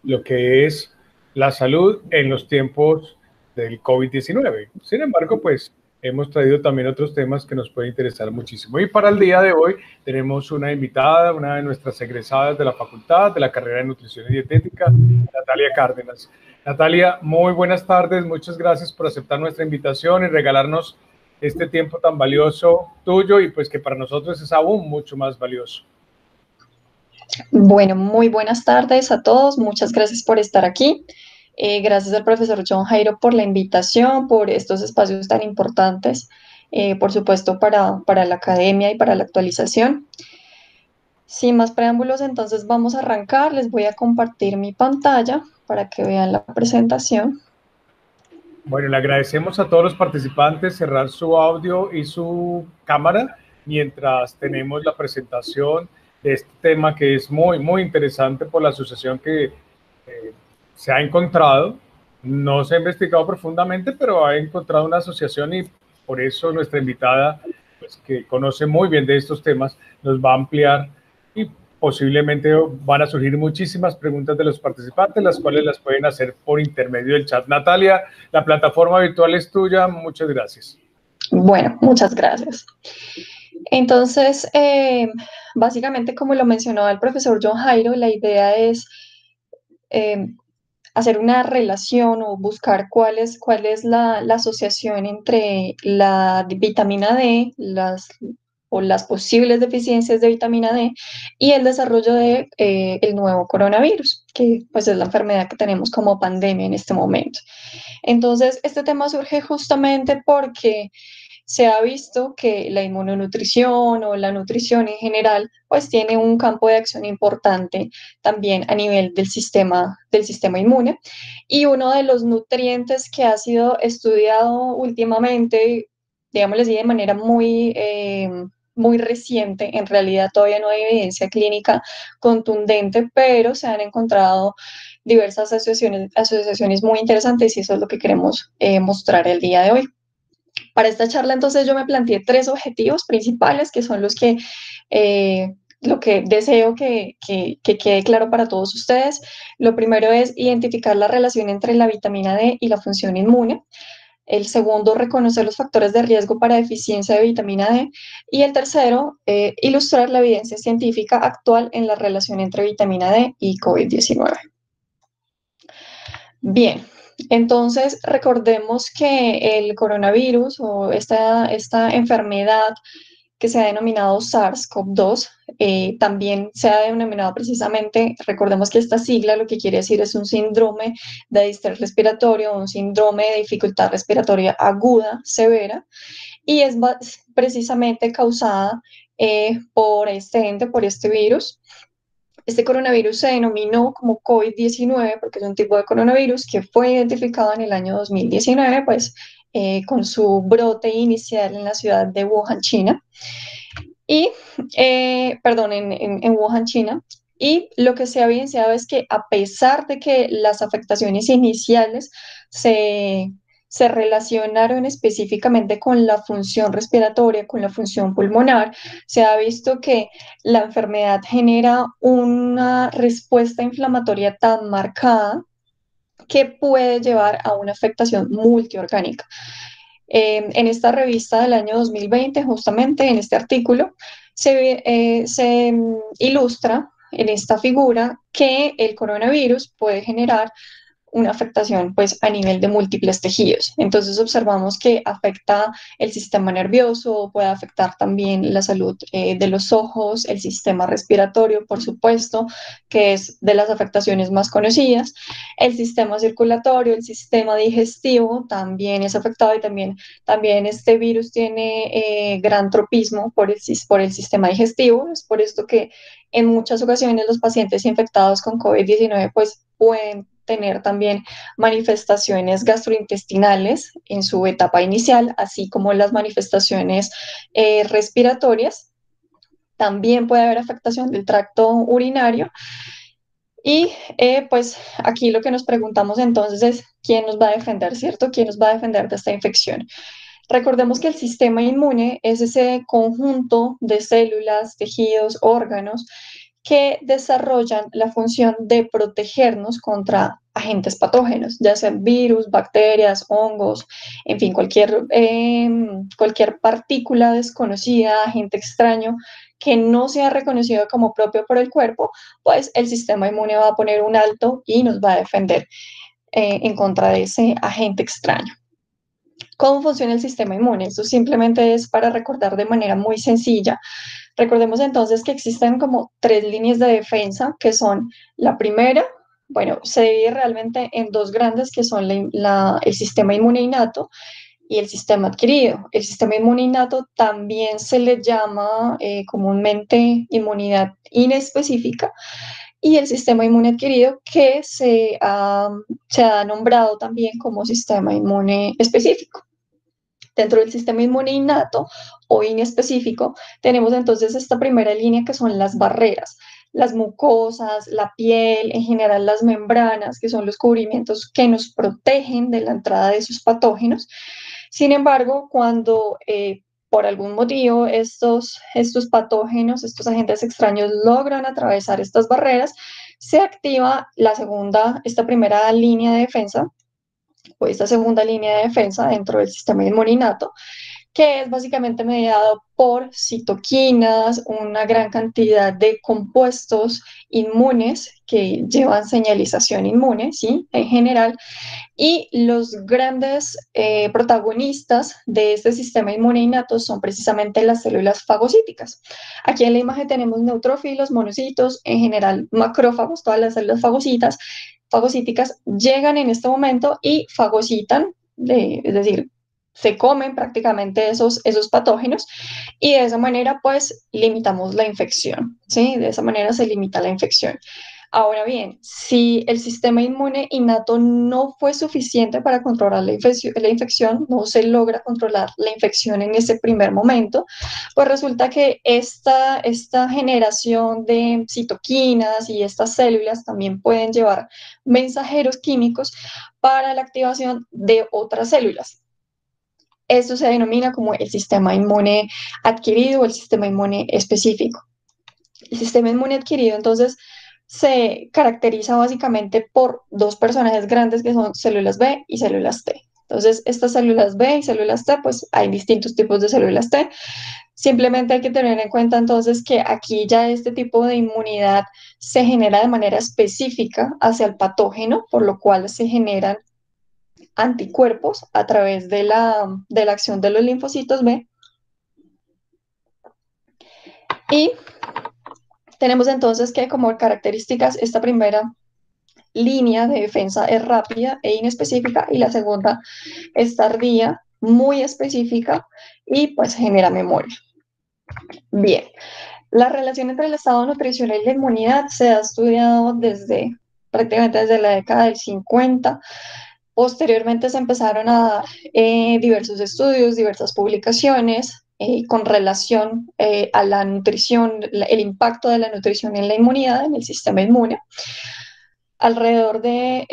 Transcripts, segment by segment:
lo que es la salud en los tiempos del COVID-19. Sin embargo, pues hemos traído también otros temas que nos pueden interesar muchísimo. Y para el día de hoy tenemos una invitada, una de nuestras egresadas de la facultad, de la carrera de Nutrición y Dietética, Natalia Cárdenas. Natalia, muy buenas tardes, muchas gracias por aceptar nuestra invitación y regalarnos este tiempo tan valioso tuyo y pues que para nosotros es aún mucho más valioso. Bueno, muy buenas tardes a todos. Muchas gracias por estar aquí. Gracias al profesor John Jairo por la invitación, por estos espacios tan importantes, por supuesto, para la academia y para la actualización. Sin más preámbulos, entonces vamos a arrancar. Les voy a compartir mi pantalla para que vean la presentación. Bueno, le agradecemos a todos los participantes cerrar su audio y su cámara mientras tenemos la presentación de este tema que es muy, muy interesante por la asociación que se ha encontrado. No se ha investigado profundamente, pero ha encontrado una asociación y por eso nuestra invitada, pues, que conoce muy bien de estos temas, nos va a ampliar y posiblemente van a surgir muchísimas preguntas de los participantes, las cuales las pueden hacer por intermedio del chat. Natalia, la plataforma virtual es tuya. Muchas gracias. Bueno, muchas gracias. Entonces, básicamente, como lo mencionaba el profesor John Jairo, la idea es eh, hacer una relación o buscar cuál es la asociación entre la vitamina D, o las posibles deficiencias de vitamina D y el desarrollo de el nuevo coronavirus, que pues es la enfermedad que tenemos como pandemia en este momento. Entonces, este tema surge justamente porque se ha visto que la inmunonutrición o la nutrición en general, pues tiene un campo de acción importante también a nivel del sistema inmune. Y uno de los nutrientes que ha sido estudiado últimamente, digámoslo así, de manera muy reciente, en realidad todavía no hay evidencia clínica contundente, pero se han encontrado diversas asociaciones muy interesantes y eso es lo que queremos mostrar el día de hoy. Para esta charla, entonces, yo me planteé tres objetivos principales, que son lo que deseo que quede claro para todos ustedes. Lo primero es identificar la relación entre la vitamina D y la función inmune. El segundo, reconocer los factores de riesgo para deficiencia de vitamina D. Y el tercero, ilustrar la evidencia científica actual en la relación entre vitamina D y COVID-19. Bien, entonces recordemos que el coronavirus o esta enfermedad que se ha denominado SARS-CoV-2, también se ha denominado precisamente, recordemos que esta sigla lo que quiere decir es un síndrome de distrés respiratorio, un síndrome de dificultad respiratoria aguda, severa, y es precisamente causada por este ente, por este virus. Este coronavirus se denominó como COVID-19 porque es un tipo de coronavirus que fue identificado en el año 2019, pues con su brote inicial en la ciudad de Wuhan, China. Y, perdón, en Wuhan, China. Y lo que se ha evidenciado es que a pesar de que las afectaciones iniciales se, se relacionaron específicamente con la función respiratoria, con la función pulmonar, se ha visto que la enfermedad genera una respuesta inflamatoria tan marcada que puede llevar a una afectación multiorgánica. En esta revista del año 2020, justamente en este artículo, se ilustra en esta figura que el coronavirus puede generar una afectación pues a nivel de múltiples tejidos. Entonces observamos que afecta el sistema nervioso, puede afectar también la salud de los ojos, el sistema respiratorio, por supuesto, que es de las afectaciones más conocidas, el sistema circulatorio, el sistema digestivo también es afectado y también este virus tiene gran tropismo por el sistema digestivo. Es por esto que en muchas ocasiones los pacientes infectados con COVID-19 pues pueden tener también manifestaciones gastrointestinales en su etapa inicial, así como las manifestaciones respiratorias. También puede haber afectación del tracto urinario. Y pues aquí lo que nos preguntamos entonces es, ¿quién nos va a defender, cierto? ¿Quién nos va a defender de esta infección? Recordemos que el sistema inmune es ese conjunto de células, tejidos, órganos que desarrollan la función de protegernos contra agentes patógenos, ya sean virus, bacterias, hongos, en fin, cualquier partícula desconocida, agente extraño que no sea reconocido como propio por el cuerpo, pues el sistema inmune va a poner un alto y nos va a defender en contra de ese agente extraño. ¿Cómo funciona el sistema inmune? Esto simplemente es para recordar de manera muy sencilla. Recordemos entonces que existen como tres líneas de defensa, que son la primera, bueno, se divide realmente en dos grandes, que son el sistema inmune innato y el sistema adquirido. El sistema inmune innato también se le llama comúnmente inmunidad inespecífica, y el sistema inmune adquirido que se ha nombrado también como sistema inmune específico. Dentro del sistema inmune innato o inespecífico, tenemos entonces esta primera línea que son las barreras, las mucosas, la piel, en general las membranas, que son los cubrimientos que nos protegen de la entrada de esos patógenos. Sin embargo, cuando por algún motivo estos patógenos, estos agentes extraños logran atravesar estas barreras, se activa esta primera línea de defensa o esta segunda línea de defensa dentro del sistema inmune innato, que es básicamente mediado por citoquinas, una gran cantidad de compuestos inmunes que llevan señalización inmune, ¿sí? En general, y los grandes protagonistas de este sistema inmune innato son precisamente las células fagocíticas. Aquí en la imagen tenemos neutrófilos, monocitos, en general macrófagos, todas las células fagocíticas llegan en este momento y fagocitan, es decir, se comen prácticamente esos patógenos, y de esa manera pues limitamos la infección, ¿sí? De esa manera se limita la infección. Ahora bien, si el sistema inmune innato no fue suficiente para controlar la infección, no se logra controlar la infección en ese primer momento, pues resulta que esta generación de citoquinas y estas células también pueden llevar mensajeros químicos para la activación de otras células. Esto se denomina como el sistema inmune adquirido o el sistema inmune específico. El sistema inmune adquirido, entonces, se caracteriza básicamente por dos personajes grandes que son células B y células T. Entonces, estas células B y células T, pues hay distintos tipos de células T. Simplemente hay que tener en cuenta entonces que aquí ya este tipo de inmunidad se genera de manera específica hacia el patógeno, por lo cual se generan anticuerpos a través de la acción de los linfocitos B. Y tenemos entonces que como características esta primera línea de defensa es rápida e inespecífica, y la segunda es tardía, muy específica y pues genera memoria. Bien, la relación entre el estado nutricional y la inmunidad se ha estudiado prácticamente desde la década del 50. Posteriormente se empezaron a dar diversos estudios, diversas publicaciones con relación a la nutrición, el impacto de la nutrición en la inmunidad, en el sistema inmune. Alrededor de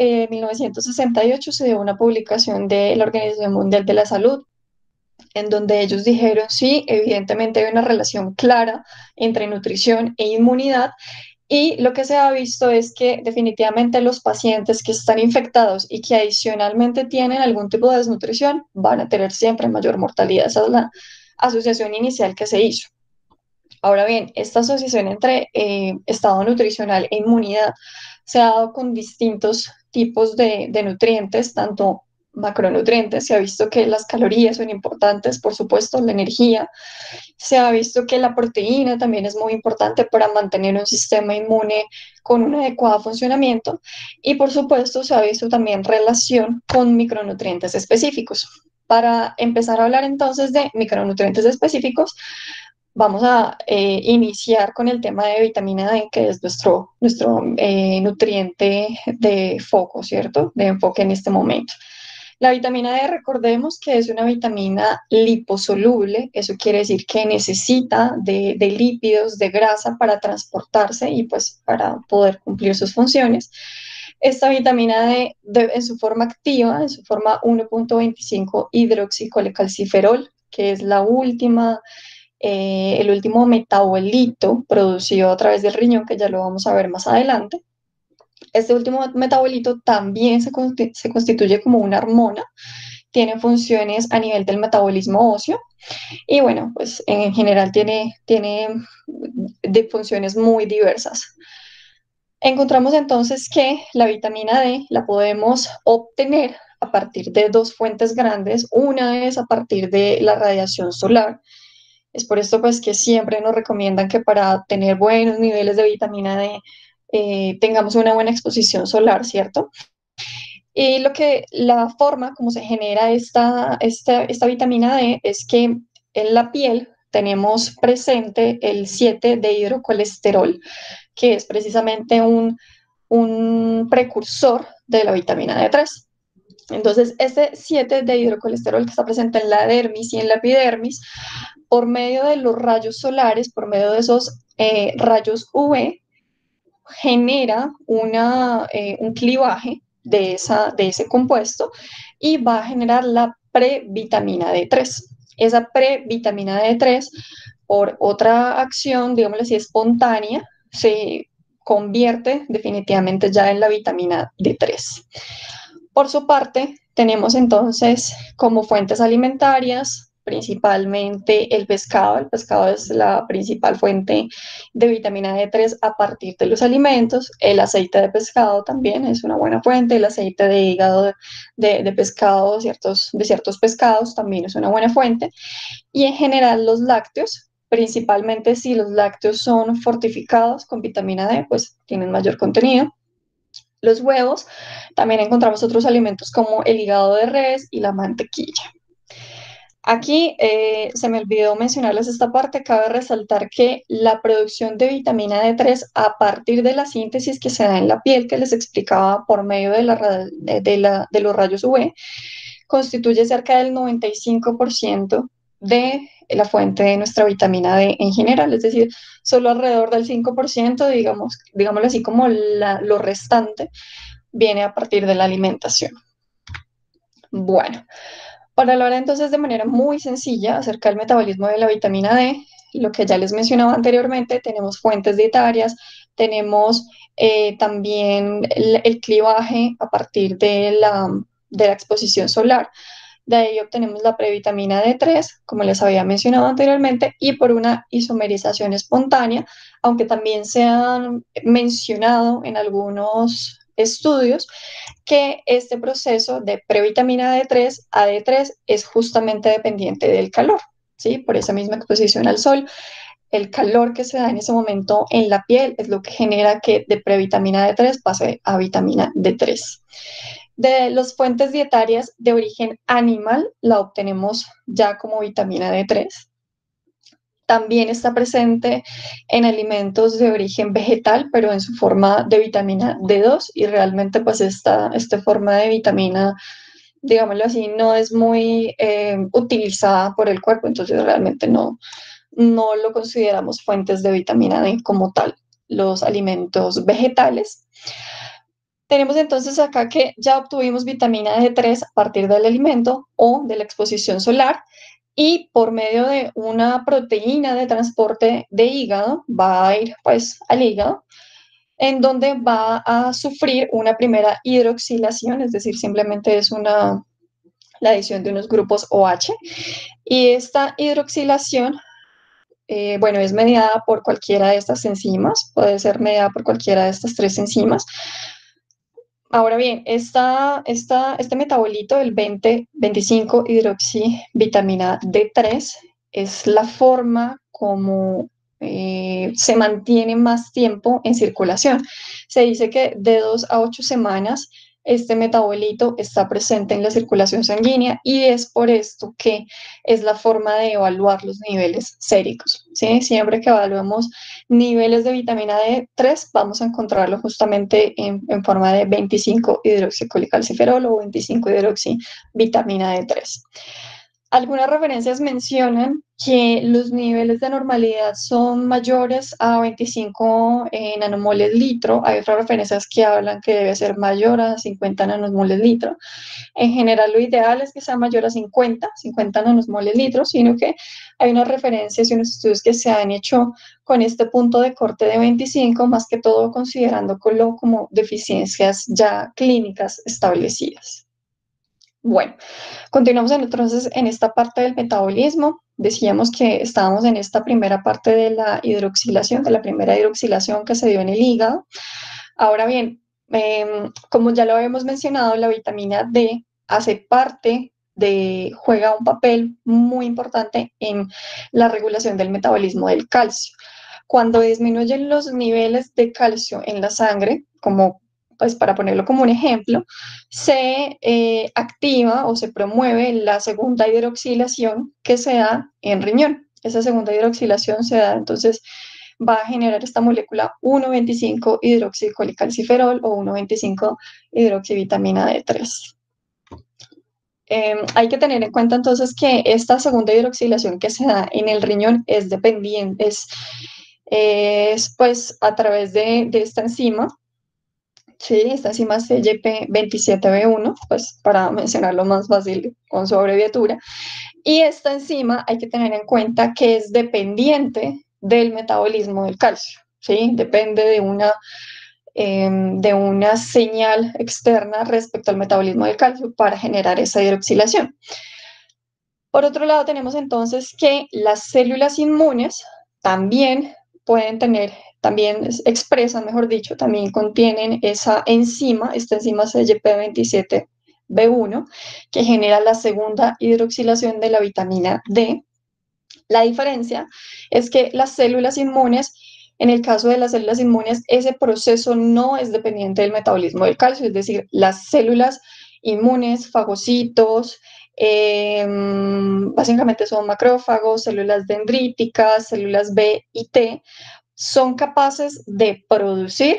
1968 se dio una publicación de la Organización Mundial de la Salud, en donde ellos dijeron, sí, evidentemente hay una relación clara entre nutrición e inmunidad, y lo que se ha visto es que definitivamente los pacientes que están infectados y que adicionalmente tienen algún tipo de desnutrición van a tener siempre mayor mortalidad. Esa es la asociación inicial que se hizo. Ahora bien, esta asociación entre estado nutricional e inmunidad se ha dado con distintos tipos de nutrientes, tanto macronutrientes. Se ha visto que las calorías son importantes, por supuesto, la energía. Se ha visto que la proteína también es muy importante para mantener un sistema inmune con un adecuado funcionamiento. Y por supuesto, se ha visto también relación con micronutrientes específicos. Para empezar a hablar entonces de micronutrientes específicos, vamos a iniciar con el tema de vitamina D, que es nuestro nutriente de foco, ¿cierto? De enfoque en este momento. La vitamina D, recordemos que es una vitamina liposoluble, eso quiere decir que necesita de lípidos, de grasa para transportarse y pues para poder cumplir sus funciones. Esta vitamina D, en su forma activa, en su forma 1.25 hidroxicolecalciferol, que es la última el último metabolito producido a través del riñón, que ya lo vamos a ver más adelante. Este último metabolito también se constituye como una hormona, tiene funciones a nivel del metabolismo óseo y bueno, pues en general tiene de funciones muy diversas. Encontramos entonces que la vitamina D la podemos obtener a partir de dos fuentes grandes. Una es a partir de la radiación solar. Es por esto pues que siempre nos recomiendan que para tener buenos niveles de vitamina D tengamos una buena exposición solar, ¿cierto? Y la forma como se genera esta vitamina D es que en la piel tenemos presente el 7 de hidrocolesterol, que es precisamente un precursor de la vitamina D3. Entonces, este 7 de hidrocolesterol que está presente en la dermis y en la epidermis, por medio de los rayos solares, por medio de esos rayos UV, genera un clivaje de ese compuesto y va a generar la previtamina D3. Esa previtamina D3, por otra acción, digámoslo así, espontánea, se convierte definitivamente ya en la vitamina D3. Por su parte, tenemos entonces como fuentes alimentarias principalmente el pescado. El pescado es la principal fuente de vitamina D3 a partir de los alimentos. El aceite de pescado también es una buena fuente. El aceite de hígado de pescado, de ciertos pescados también es una buena fuente. Y en general los lácteos, principalmente si los lácteos son fortificados con vitamina D, pues tienen mayor contenido. Los huevos, también encontramos otros alimentos como el hígado de res y la mantequilla. Aquí se me olvidó mencionarles esta parte, cabe resaltar que la producción de vitamina D3 a partir de la síntesis que se da en la piel, que les explicaba por medio de los rayos UV, constituye cerca del 95% de la fuente de nuestra vitamina D en general, es decir, solo alrededor del 5%, digámoslo así, como lo restante, viene a partir de la alimentación. Bueno, para hablar entonces de manera muy sencilla acerca del metabolismo de la vitamina D, lo que ya les mencionaba anteriormente, tenemos fuentes dietarias, tenemos también el clivaje a partir de la exposición solar. De ahí obtenemos la previtamina D3, como les había mencionado anteriormente, y por una isomerización espontánea, aunque también se han mencionado en algunos estudios que este proceso de previtamina D3 a D3 es justamente dependiente del calor, ¿sí? Por esa misma exposición al sol, el calor que se da en ese momento en la piel es lo que genera que de previtamina D3 pase a vitamina D3. De las fuentes dietarias de origen animal, la obtenemos ya como vitamina D3. También está presente en alimentos de origen vegetal, pero en su forma de vitamina D2 y realmente pues esta forma de vitamina, digámoslo así, no es muy utilizada por el cuerpo, entonces realmente no lo consideramos fuentes de vitamina D como tal, los alimentos vegetales. Tenemos entonces acá que ya obtuvimos vitamina D3 a partir del alimento o de la exposición solar y por medio de una proteína de transporte de hígado va a ir pues al hígado en donde va a sufrir una primera hidroxilación, es decir, simplemente es la adición de unos grupos OH y esta hidroxilación bueno, es mediada por cualquiera de estas enzimas, puede ser mediada por cualquiera de estas tres enzimas. Ahora bien, este metabolito, el 20-25 hidroxivitamina D3, es la forma como se mantiene más tiempo en circulación. Se dice que de 2 a 8 semanas este metabolito está presente en la circulación sanguínea y es por esto que es la forma de evaluar los niveles séricos, ¿sí? Siempre que evaluemos niveles de vitamina D3, vamos a encontrarlo justamente en forma de 25 hidroxicolicalciferol o 25 hidroxivitamina D3. Algunas referencias mencionan que los niveles de normalidad son mayores a 25 nanomoles litro. Hay otras referencias que hablan que debe ser mayor a 50 nanomoles litro. En general, lo ideal es que sea mayor a 50 nanomoles litro, sino que hay unas referencias y unos estudios que se han hecho con este punto de corte de 25, más que todo considerándolo como deficiencias ya clínicas establecidas. Bueno, continuamos entonces en esta parte del metabolismo. Decíamos que estábamos en esta primera parte de la hidroxilación, de la primera hidroxilación que se dio en el hígado. Ahora bien, como ya lo habíamos mencionado, la vitamina D juega un papel muy importante en la regulación del metabolismo del calcio. Cuando disminuyen los niveles de calcio en la sangre, como pues para ponerlo como un ejemplo, se activa o se promueve la segunda hidroxilación que se da en riñón. Esa segunda hidroxilación se da entonces va a generar esta molécula 1,25-hidroxicolicalciferol o 1,25-hidroxivitamina D3. Hay que tener en cuenta entonces que esta segunda hidroxilación que se da en el riñón es dependiente, es pues a través de esta enzima, sí, esta enzima CYP27B1, pues para mencionarlo más fácil con su abreviatura, y esta enzima hay que tener en cuenta que es dependiente del metabolismo del calcio, ¿sí? Depende de una señal externa respecto al metabolismo del calcio para generar esa hidroxilación. Por otro lado, tenemos entonces que las células inmunes también también expresan, mejor dicho, también contienen esta enzima CYP27B1, que genera la segunda hidroxilación de la vitamina D. La diferencia es que las células inmunes, en el caso de las células inmunes, ese proceso no es dependiente del metabolismo del calcio, es decir, las células inmunes, fagocitos, básicamente son macrófagos, células dendríticas, células B y T, son capaces de producir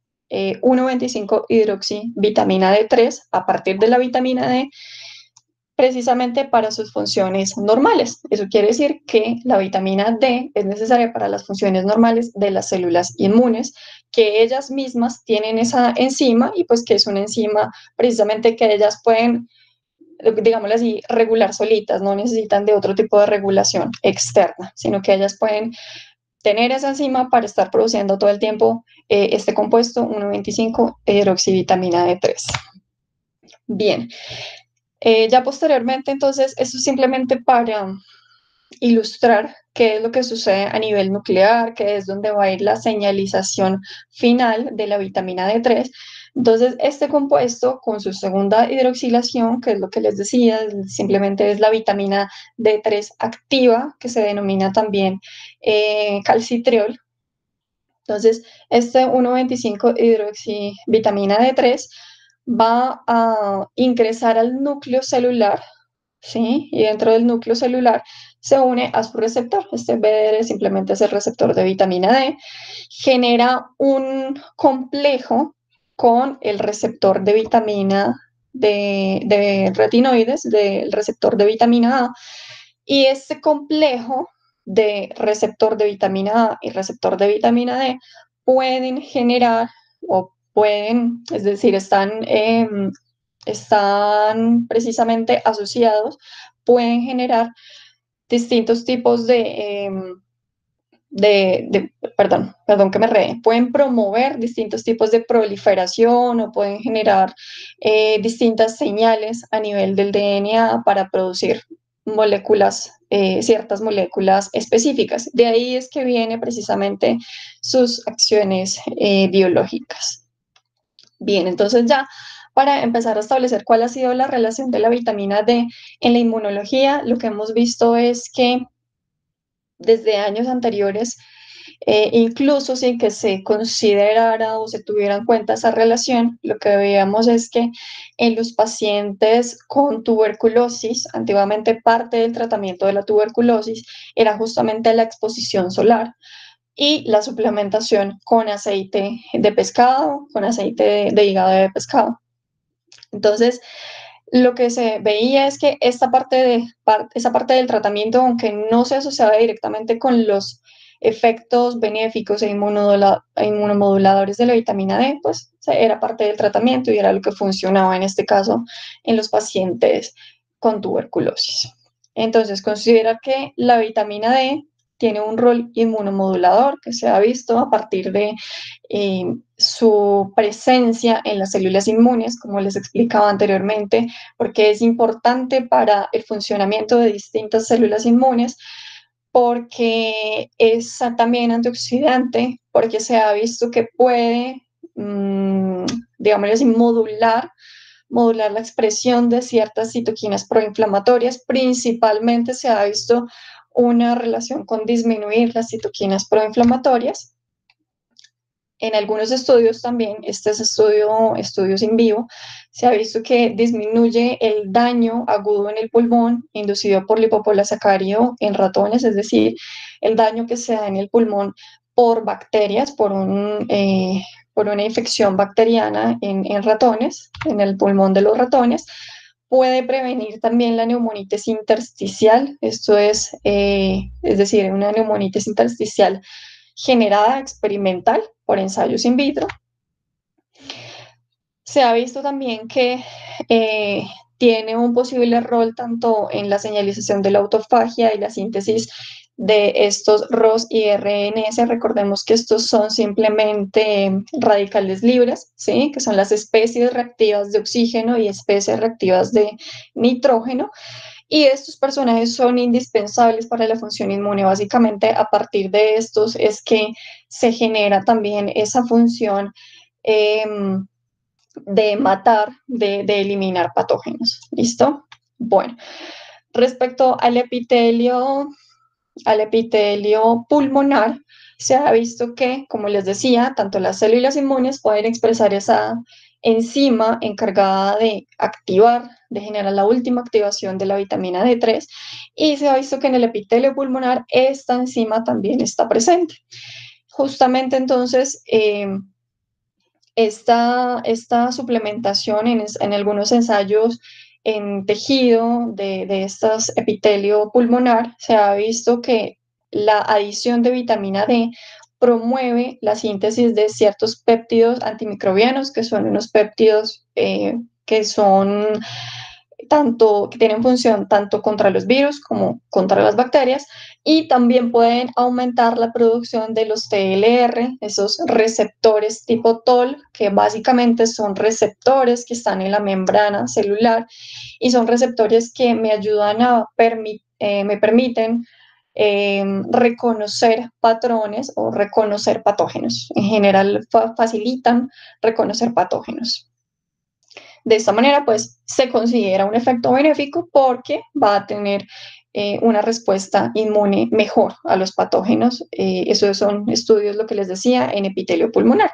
1,25-hidroxivitamina D3 a partir de la vitamina D precisamente para sus funciones normales. Eso quiere decir que la vitamina D es necesaria para las funciones normales de las células inmunes, que ellas mismas tienen esa enzima y pues que es una enzima precisamente que ellas pueden, digámoslo así, regular solitas, no necesitan de otro tipo de regulación externa, sino que ellas pueden tener esa enzima para estar produciendo todo el tiempo este compuesto 1,25-hidroxivitamina D3. Bien, ya posteriormente, entonces, eso es simplemente para ilustrar qué es lo que sucede a nivel nuclear, que es donde va a ir la señalización final de la vitamina D3. Entonces, este compuesto con su segunda hidroxilación, que es lo que les decía, simplemente es la vitamina D3 activa, que se denomina también calcitriol. Entonces, este 1,25-hidroxivitamina D3 va a ingresar al núcleo celular, ¿sí? Y dentro del núcleo celular se une a su receptor. Este BDR simplemente es el receptor de vitamina D. Genera un complejo con el receptor de vitamina de retinoides, del receptor de vitamina A. Y este complejo de receptor de vitamina A y receptor de vitamina D pueden generar o pueden, es decir, están precisamente asociados, pueden generar distintos tipos perdón que me reí, pueden promover distintos tipos de proliferación o pueden generar distintas señales a nivel del DNA para producir ciertas moléculas específicas. De ahí es que viene precisamente sus acciones biológicas. Bien, entonces ya para empezar a establecer cuál ha sido la relación de la vitamina D en la inmunología, lo que hemos visto es que desde años anteriores, incluso sin que se considerara o se tuviera en cuenta esa relación, lo que veíamos es que en los pacientes con tuberculosis, antiguamente parte del tratamiento de la tuberculosis era justamente la exposición solar y la suplementación con aceite de pescado, con aceite de hígado de pescado. Entonces, lo que se veía es que esa parte del tratamiento, aunque no se asociaba directamente con los efectos benéficos e inmunomoduladores de la vitamina D, pues era parte del tratamiento y era lo que funcionaba en este caso en los pacientes con tuberculosis. Entonces, considera que la vitamina D tiene un rol inmunomodulador que se ha visto a partir de su presencia en las células inmunes, como les explicaba anteriormente, porque es importante para el funcionamiento de distintas células inmunes, porque es también antioxidante, porque se ha visto que puede, digamos así, modular la expresión de ciertas citoquinas proinflamatorias. Principalmente se ha visto una relación con disminuir las citoquinas proinflamatorias. En algunos estudios también, estudios in vivo, se ha visto que disminuye el daño agudo en el pulmón inducido por lipopolisacárido en ratones, es decir, el daño que se da en el pulmón por bacterias, por una infección bacteriana en ratones, en el pulmón de los ratones. Puede prevenir también la neumonitis intersticial, esto es decir, una neumonitis intersticial generada experimental por ensayos in vitro. Se ha visto también que tiene un posible rol tanto en la señalización de la autofagia y la síntesis de estos ROS y RNS. Recordemos que estos son simplemente radicales libres, ¿sí? Que son las especies reactivas de oxígeno y especies reactivas de nitrógeno. Y estos personajes son indispensables para la función inmune. Básicamente, a partir de estos es que se genera también esa función de matar, de eliminar patógenos. ¿Listo? Bueno, respecto al epitelio pulmonar, se ha visto que, como les decía, tanto las células inmunes pueden expresar esa enzima encargada de activar, de generar la última activación de la vitamina D3, y se ha visto que en el epitelio pulmonar esta enzima también está presente. Justamente entonces, esta suplementación en algunos ensayos en tejido de estos epitelio pulmonar, se ha visto que la adición de vitamina D promueve la síntesis de ciertos péptidos antimicrobianos, que son unos péptidos que son que tienen función tanto contra los virus como contra las bacterias, y también pueden aumentar la producción de los TLR, esos receptores tipo TOL, que básicamente son receptores que están en la membrana celular y son receptores que me ayudan me permiten reconocer patrones o reconocer patógenos. En general, facilitan reconocer patógenos. De esta manera, pues, se considera un efecto benéfico porque va a tener una respuesta inmune mejor a los patógenos. Esos son estudios, lo que les decía, en epitelio pulmonar.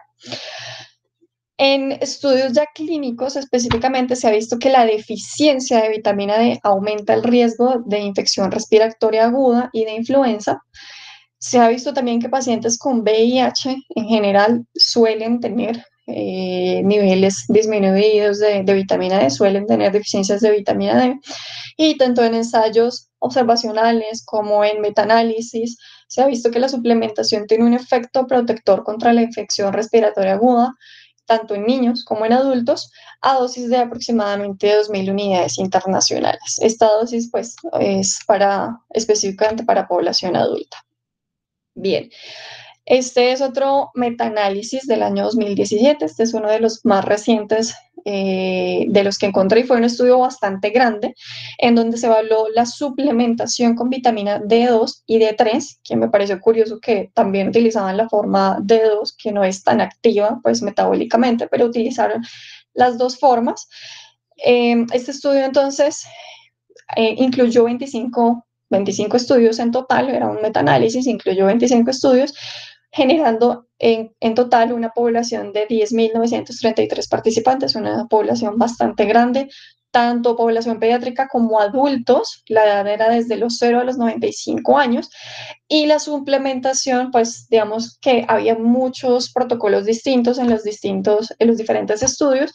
En estudios ya clínicos, específicamente, se ha visto que la deficiencia de vitamina D aumenta el riesgo de infección respiratoria aguda y de influenza. Se ha visto también que pacientes con VIH en general suelen tener niveles disminuidos de vitamina D, suelen tener deficiencias de vitamina D, y tanto en ensayos observacionales como en metaanálisis se ha visto que la suplementación tiene un efecto protector contra la infección respiratoria aguda, tanto en niños como en adultos, a dosis de aproximadamente 2.000 unidades internacionales. Esta dosis, pues, es específicamente para población adulta. Bien, este es otro metaanálisis del año 2017. Este es uno de los más recientes de los que encontré, y fue un estudio bastante grande en donde se evaluó la suplementación con vitamina D2 y D3, que me pareció curioso que también utilizaban la forma D2, que no es tan activa pues metabólicamente, pero utilizaron las dos formas. Este estudio entonces incluyó 25 estudios en total, era un metaanálisis, incluyó 25 estudios, generando en total una población de 10.933 participantes, una población bastante grande, tanto población pediátrica como adultos. La edad era desde los 0 a los 95 años, y la suplementación, pues digamos que había muchos protocolos distintos en los diferentes estudios.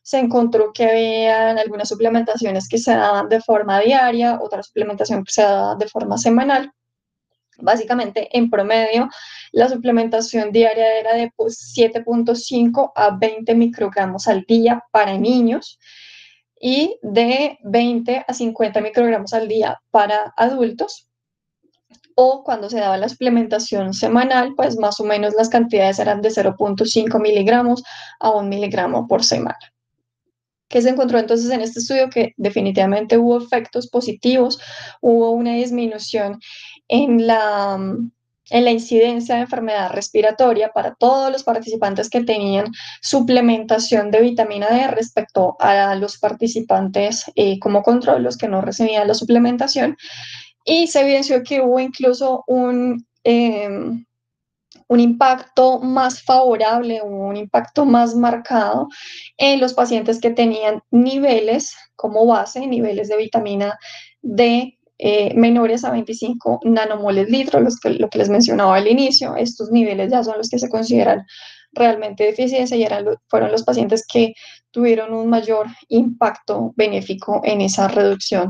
se encontró que había algunas suplementaciones que se daban de forma diaria, otra suplementación que se daba de forma semanal. Básicamente, en promedio, la suplementación diaria era de 7,5 a 20 microgramos al día para niños y de 20 a 50 microgramos al día para adultos. O cuando se daba la suplementación semanal, pues más o menos las cantidades eran de 0,5 miligramos a 1 miligramo por semana. ¿Qué se encontró entonces en este estudio? Que definitivamente hubo efectos positivos, hubo una disminución en la incidencia de enfermedad respiratoria para todos los participantes que tenían suplementación de vitamina D respecto a los participantes como control, los que no recibían la suplementación. Y se evidenció que hubo incluso un impacto más favorable, un impacto más marcado en los pacientes que tenían niveles como base, niveles de vitamina D menores a 25 nanomoles litro, lo que les mencionaba al inicio. Estos niveles ya son los que se consideran realmente deficiencia y fueron los pacientes que tuvieron un mayor impacto benéfico en esa reducción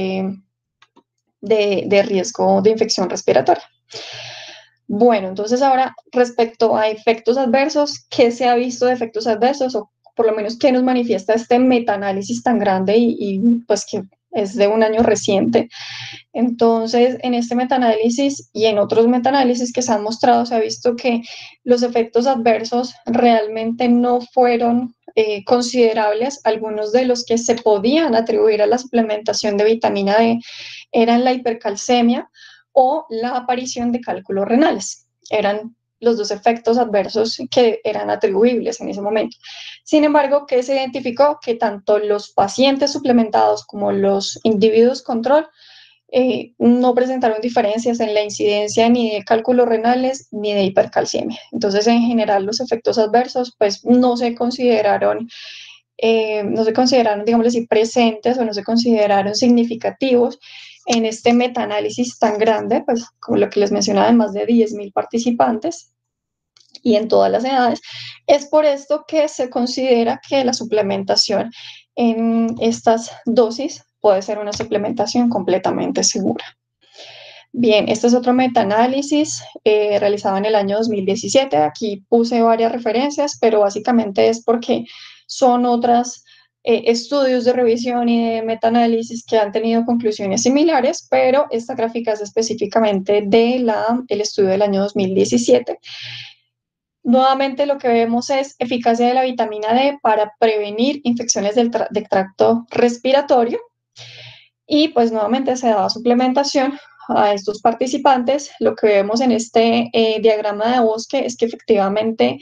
de riesgo de infección respiratoria. Bueno, entonces ahora respecto a efectos adversos, ¿qué se ha visto de efectos adversos o por lo menos qué nos manifiesta este metaanálisis tan grande y pues que es de un año reciente? Entonces, en este metaanálisis y en otros metaanálisis que se han mostrado, se ha visto que los efectos adversos realmente no fueron considerables. Algunos de los que se podían atribuir a la suplementación de vitamina D eran la hipercalcemia o la aparición de cálculos renales. Eran los dos efectos adversos que eran atribuibles en ese momento. Sin embargo, ¿qué se identificó? Que tanto los pacientes suplementados como los individuos control no presentaron diferencias en la incidencia ni de cálculos renales ni de hipercalcemia. Entonces, en general, los efectos adversos pues no se consideraron, digamos así, presentes o no se consideraron significativos en este metaanálisis tan grande, pues como lo que les mencionaba, de más de 10.000 participantes y en todas las edades. Es por esto que se considera que la suplementación en estas dosis puede ser una suplementación completamente segura. Bien, este es otro metaanálisis realizado en el año 2017. Aquí puse varias referencias, pero básicamente es porque son otros estudios de revisión y de metaanálisis que han tenido conclusiones similares, pero esta gráfica es específicamente del estudio del año 2017. Nuevamente lo que vemos es eficacia de la vitamina D para prevenir infecciones del tracto respiratorio y pues nuevamente se daba suplementación a estos participantes. Lo que vemos en este diagrama de bosque es que efectivamente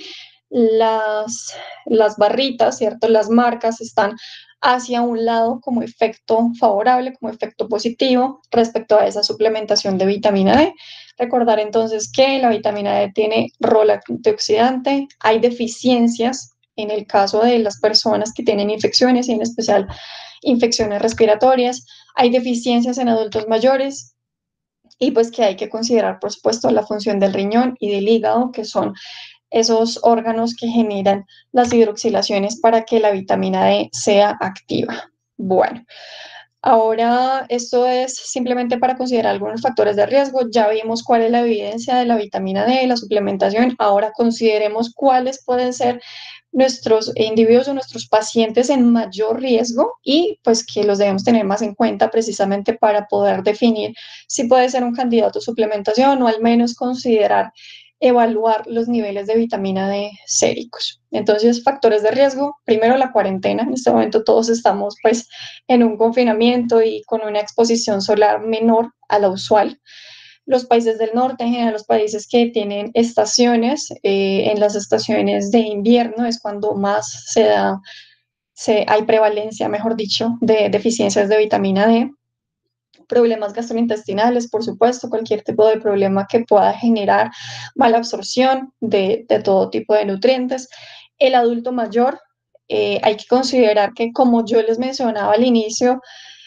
las barritas, ¿cierto? Las marcas están hacia un lado como efecto favorable, como efecto positivo respecto a esa suplementación de vitamina D. Recordar entonces que la vitamina D tiene rol antioxidante, hay deficiencias en el caso de las personas que tienen infecciones y en especial infecciones respiratorias, hay deficiencias en adultos mayores y pues que hay que considerar, por supuesto, la función del riñón y del hígado, que son esos órganos que generan las hidroxilaciones para que la vitamina D sea activa. Bueno, ahora esto es simplemente para considerar algunos factores de riesgo. Ya vimos cuál es la evidencia de la vitamina D, la suplementación. Ahora consideremos cuáles pueden ser nuestros individuos o nuestros pacientes en mayor riesgo y pues que los debemos tener más en cuenta precisamente para poder definir si puede ser un candidato a suplementación o al menos considerar evaluar los niveles de vitamina D séricos. Entonces, factores de riesgo, primero la cuarentena. En este momento todos estamos pues en un confinamiento y con una exposición solar menor a la usual. Los países del norte, en general los países que tienen estaciones, en las estaciones de invierno es cuando más hay prevalencia, mejor dicho, de deficiencias de vitamina D. Problemas gastrointestinales, por supuesto, cualquier tipo de problema que pueda generar mala absorción de todo tipo de nutrientes. El adulto mayor, hay que considerar que, como yo les mencionaba al inicio,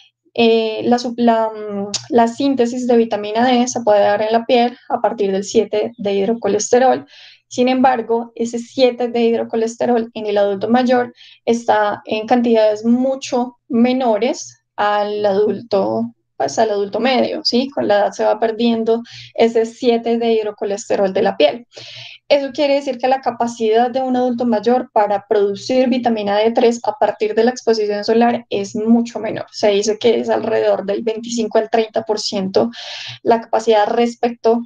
la síntesis de vitamina D se puede dar en la piel a partir del 7 de hidrocolesterol Sin embargo, ese 7 de hidrocolesterol en el adulto mayor está en cantidades mucho menores pues al adulto medio, ¿sí? Con la edad se va perdiendo ese 7 de hidrocolesterol de la piel. Eso quiere decir que la capacidad de un adulto mayor para producir vitamina D3 a partir de la exposición solar es mucho menor. Se dice que es alrededor del 25 al 30% la capacidad respecto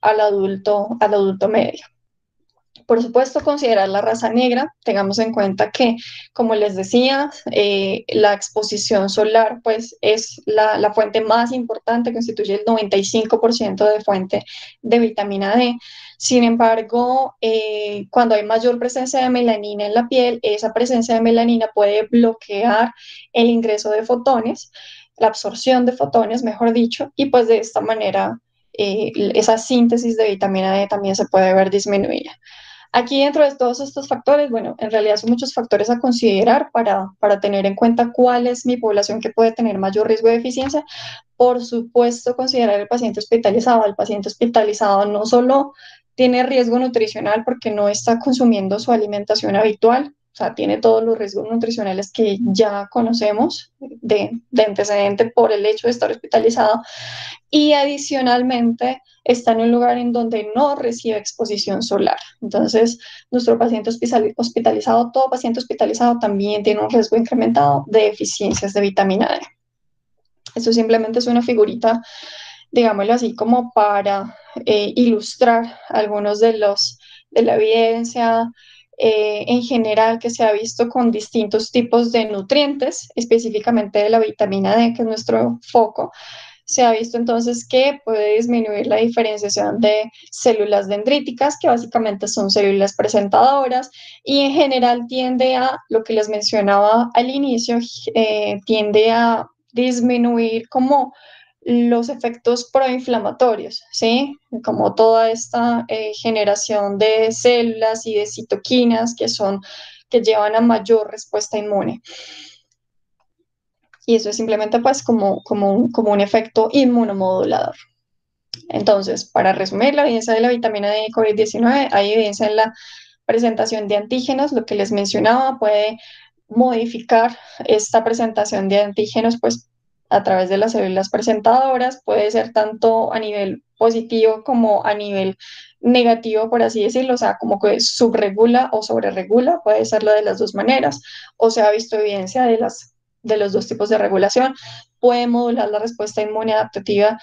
al adulto medio. Por supuesto, considerar la raza negra. Tengamos en cuenta que, como les decía, la exposición solar pues, es la fuente más importante, constituye el 95% de fuente de vitamina D. Sin embargo, cuando hay mayor presencia de melanina en la piel, esa presencia de melanina puede bloquear el ingreso de fotones, la absorción de fotones, mejor dicho, y pues de esta manera esa síntesis de vitamina D también se puede ver disminuida. Aquí dentro de todos estos factores, bueno, en realidad son muchos factores a considerar para tener en cuenta cuál es mi población que puede tener mayor riesgo de deficiencia. Por supuesto, considerar el paciente hospitalizado. El paciente hospitalizado no solo tiene riesgo nutricional porque no está consumiendo su alimentación habitual, o sea, tiene todos los riesgos nutricionales que ya conocemos de antecedente por el hecho de estar hospitalizado, y adicionalmente está en un lugar en donde no recibe exposición solar. Entonces, nuestro paciente hospitalizado, todo paciente hospitalizado también tiene un riesgo incrementado de deficiencias de vitamina D. Esto simplemente es una figurita, digámoslo así, como para ilustrar algunos de la evidencia en general que se ha visto con distintos tipos de nutrientes, específicamente de la vitamina D, que es nuestro foco. Se ha visto entonces que puede disminuir la diferenciación de células dendríticas, que básicamente son células presentadoras, y en general tiende a, lo que les mencionaba al inicio, tiende a disminuir como los efectos proinflamatorios, ¿sí? Como toda esta generación de células y de citoquinas que llevan a mayor respuesta inmune. Y eso es simplemente pues como un efecto inmunomodulador. Entonces, para resumir, la evidencia de la vitamina D COVID-19, hay evidencia en la presentación de antígenos, lo que les mencionaba, puede modificar esta presentación de antígenos pues a través de las células presentadoras, puede ser tanto a nivel positivo como a nivel negativo, por así decirlo, o sea, como que subregula o sobreregula, puede serlo de las dos maneras, o se ha visto evidencia de los dos tipos de regulación, puede modular la respuesta inmune adaptativa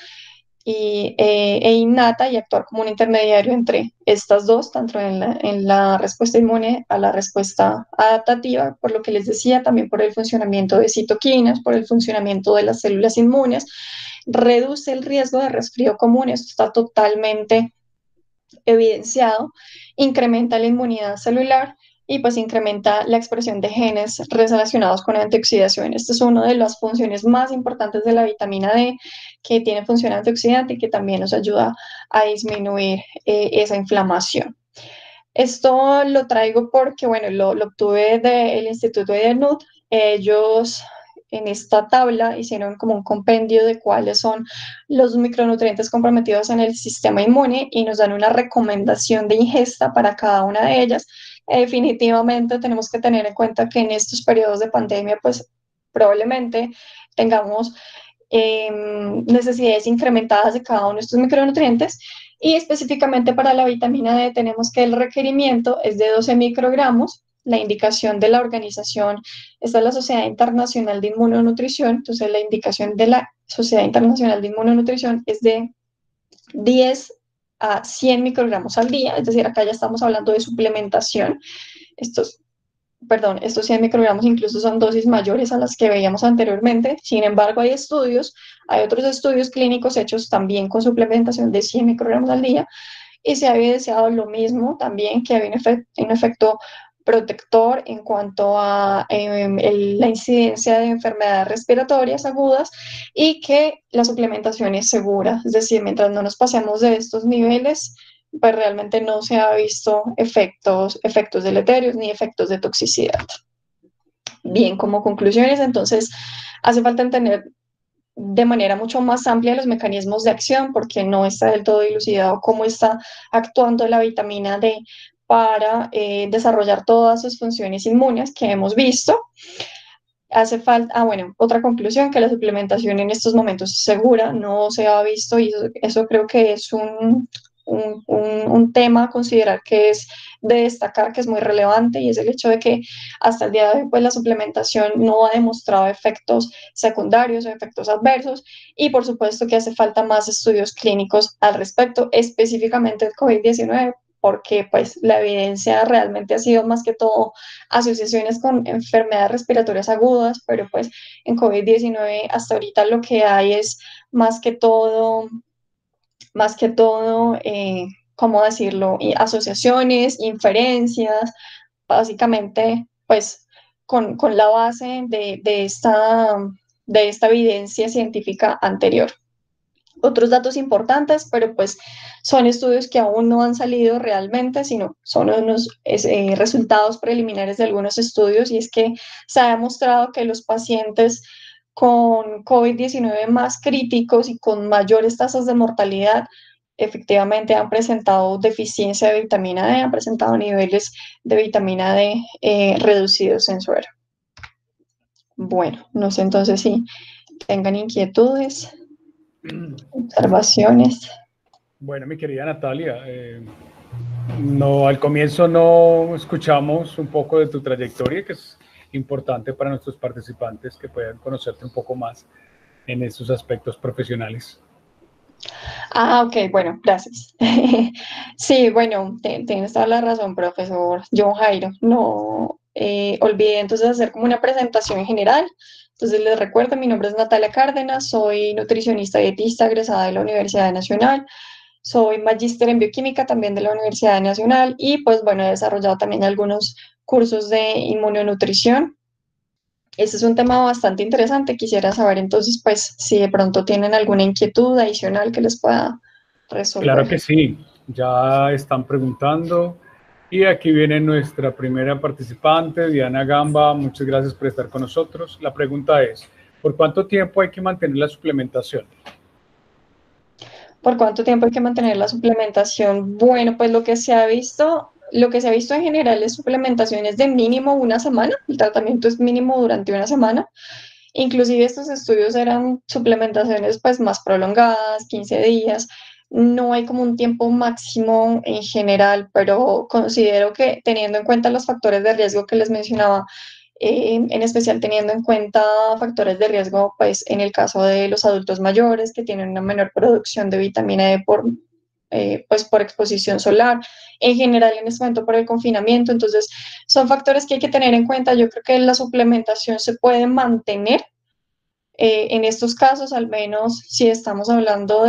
e innata y actuar como un intermediario entre estas dos, tanto en la respuesta inmune a la respuesta adaptativa, por lo que les decía, también por el funcionamiento de citoquinas, por el funcionamiento de las células inmunes, reduce el riesgo de resfrío común, esto está totalmente evidenciado, incrementa la inmunidad celular y pues incrementa la expresión de genes relacionados con antioxidación. Esta es una de las funciones más importantes de la vitamina D, que tiene función antioxidante y que también nos ayuda a disminuir esa inflamación. Esto lo traigo porque, bueno, lo obtuve del Instituto de Nutt. Ellos en esta tabla hicieron como un compendio de cuáles son los micronutrientes comprometidos en el sistema inmune y nos dan una recomendación de ingesta para cada una de ellas. Definitivamente tenemos que tener en cuenta que en estos periodos de pandemia, pues probablemente tengamos necesidades incrementadas de cada uno de estos micronutrientes, y específicamente para la vitamina D tenemos que el requerimiento es de 12 microgramos. La indicación de la organización, esta es la Sociedad Internacional de Inmunonutrición, entonces la indicación de la Sociedad Internacional de Inmunonutrición es de 10 a 100 microgramos al día, es decir, acá ya estamos hablando de suplementación. Estos estos 100 microgramos incluso son dosis mayores a las que veíamos anteriormente. Sin embargo, hay otros estudios clínicos hechos también con suplementación de 100 microgramos al día, y se ha evidenciado lo mismo también, que había un efecto protector en cuanto a la incidencia de enfermedades respiratorias agudas, y que la suplementación es segura, es decir, mientras no nos pasemos de estos niveles, pues realmente no se ha visto efectos deleterios ni efectos de toxicidad. Bien, como conclusiones, entonces hace falta entender de manera mucho más amplia los mecanismos de acción, porque no está del todo dilucidado cómo está actuando la vitamina D para desarrollar todas sus funciones inmunes que hemos visto. Hace falta, bueno, otra conclusión, que la suplementación en estos momentos es segura, no se ha visto, y eso creo que es un tema a considerar, que es de destacar, que es muy relevante, y es el hecho de que hasta el día de hoy pues, la suplementación no ha demostrado efectos secundarios o efectos adversos, y por supuesto que hace falta más estudios clínicos al respecto, específicamente el COVID-19, porque pues la evidencia realmente ha sido más que todo asociaciones con enfermedades respiratorias agudas, pero pues en COVID-19 hasta ahorita lo que hay es más que todo, ¿cómo decirlo? Asociaciones, inferencias, básicamente pues con la base de esta evidencia científica anterior. Otros datos importantes, pero pues son estudios que aún no han salido realmente, sino son unos resultados preliminares de algunos estudios, y es que se ha demostrado que los pacientes con COVID-19 más críticos y con mayores tasas de mortalidad efectivamente han presentado deficiencia de vitamina D, han presentado niveles de vitamina D reducidos en suero. Bueno, no sé entonces si tengan inquietudes, observaciones. Bueno, mi querida Natalia, no, al comienzo no escuchamos un poco de tu trayectoria, que es importante para nuestros participantes que puedan conocerte un poco más en estos aspectos profesionales. Ah, ok, bueno, gracias. Sí, bueno, tienes toda la razón, profesor John Jairo. No olvidé entonces hacer como una presentación en general. Entonces les recuerdo, mi nombre es Natalia Cárdenas, soy nutricionista dietista egresada de la Universidad Nacional, soy magíster en bioquímica también de la Universidad Nacional, y pues bueno, he desarrollado también algunos cursos de inmunonutrición. Ese es un tema bastante interesante. Quisiera saber entonces, pues, si de pronto tienen alguna inquietud adicional que les pueda Claro resolver. que sí, ya están preguntando. Y aquí viene nuestra primera participante, Diana Gamba. Muchas gracias por estar con nosotros. La pregunta es, ¿por cuánto tiempo hay que mantener la suplementación? ¿Por cuánto tiempo hay que mantener la suplementación? Bueno, pues lo que se ha visto en general es suplementaciones de mínimo una semana. El tratamiento es mínimo durante una semana. Inclusive estos estudios eran suplementaciones pues más prolongadas, 15 días. No hay como un tiempo máximo en general, pero considero que teniendo en cuenta los factores de riesgo que les mencionaba, en especial teniendo en cuenta factores de riesgo, pues en el caso de los adultos mayores que tienen una menor producción de vitamina D pues por exposición solar, en general en este momento por el confinamiento. Entonces son factores que hay que tener en cuenta. Yo creo que la suplementación se puede mantener en estos casos, al menos si estamos hablando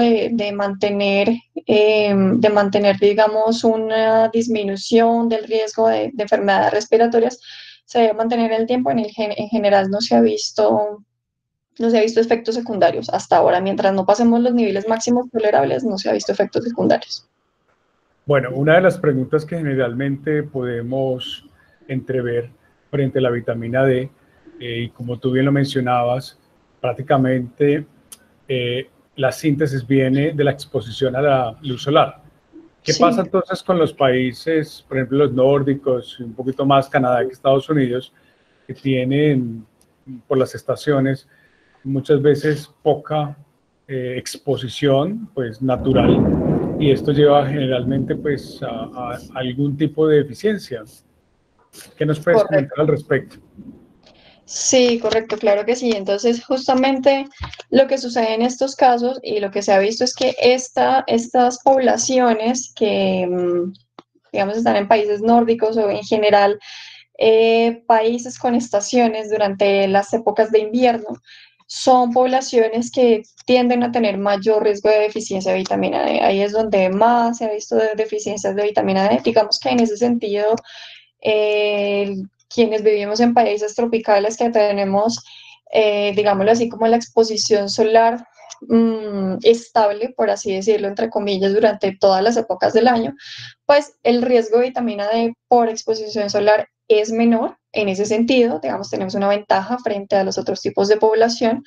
de mantener, digamos, una disminución del riesgo de enfermedades respiratorias, se debe mantener el tiempo. En general no se ha visto efectos secundarios hasta ahora. Mientras no pasemos los niveles máximos tolerables, no se ha visto efectos secundarios. Bueno, una de las preguntas que generalmente podemos entrever frente a la vitamina D, y como tú bien lo mencionabas, prácticamente la síntesis viene de la exposición a la luz solar. ¿Qué pasa Sí. entonces con los países, por ejemplo, los nórdicos, un poquito más Canadá que Estados Unidos, que tienen por las estaciones muchas veces poca exposición pues natural, y esto lleva generalmente pues a algún tipo de deficiencia? ¿Qué nos puedes comentar Correcto. al respecto? Sí, correcto, claro que sí. Entonces, justamente lo que sucede en estos casos y lo que se ha visto es que estas poblaciones que, digamos, están en países nórdicos o en general países con estaciones durante las épocas de invierno, son poblaciones que tienden a tener mayor riesgo de deficiencia de vitamina D. Ahí es donde más se ha visto de deficiencias de vitamina D. Digamos que en ese sentido, eh, quienes vivimos en países tropicales que tenemos, digámoslo así, como la exposición solar estable, por así decirlo, entre comillas, durante todas las épocas del año, pues el riesgo de vitamina D por exposición solar es menor en ese sentido. Digamos, tenemos una ventaja frente a los otros tipos de población.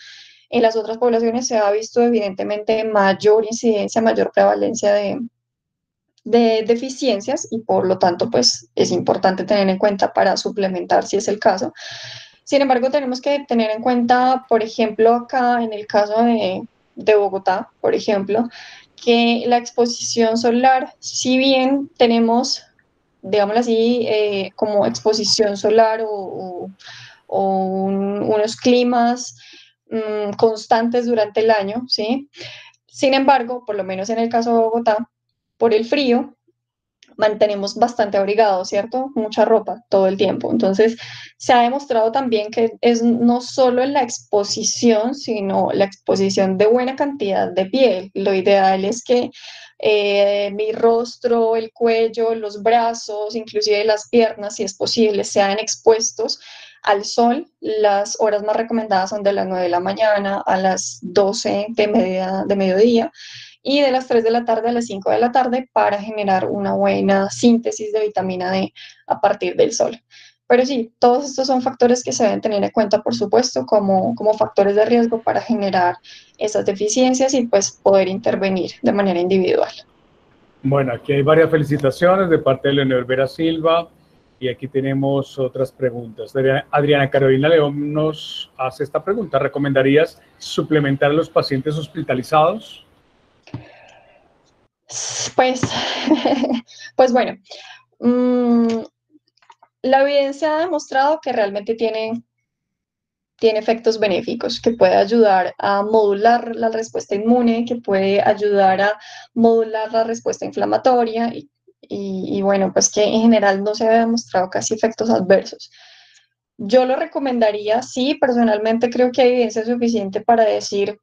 En las otras poblaciones se ha visto evidentemente mayor incidencia, mayor prevalencia de deficiencias y por lo tanto pues es importante tener en cuenta para suplementar si es el caso. Sin embargo, tenemos que tener en cuenta, por ejemplo, acá en el caso de Bogotá, por ejemplo, que la exposición solar, si bien tenemos, digámoslo así, como exposición solar unos climas constantes durante el año, ¿sí? Sin embargo, por lo menos en el caso de Bogotá, por el frío, mantenemos bastante abrigados, ¿cierto? Mucha ropa todo el tiempo. Entonces, se ha demostrado también que es no solo la exposición, sino la exposición de buena cantidad de piel. Lo ideal es que mi rostro, el cuello, los brazos, inclusive las piernas, si es posible, sean expuestos al sol. Las horas más recomendadas son de las 9 de la mañana a las 12 de mediodía y de las 3 de la tarde a las 5 de la tarde para generar una buena síntesis de vitamina D a partir del sol. Pero sí, todos estos son factores que se deben tener en cuenta, por supuesto, como factores de riesgo para generar esas deficiencias y pues poder intervenir de manera individual. Bueno, aquí hay varias felicitaciones de parte de Leonel Vera Silva y aquí tenemos otras preguntas. Adriana Carolina León nos hace esta pregunta. ¿Recomendarías suplementar a los pacientes hospitalizados? Pues, pues bueno, la evidencia ha demostrado que realmente tiene efectos benéficos, que puede ayudar a modular la respuesta inmune, que puede ayudar a modular la respuesta inflamatoria y bueno, pues que en general no se ha demostrado casi efectos adversos. Yo lo recomendaría, sí, personalmente creo que hay evidencia suficiente para decir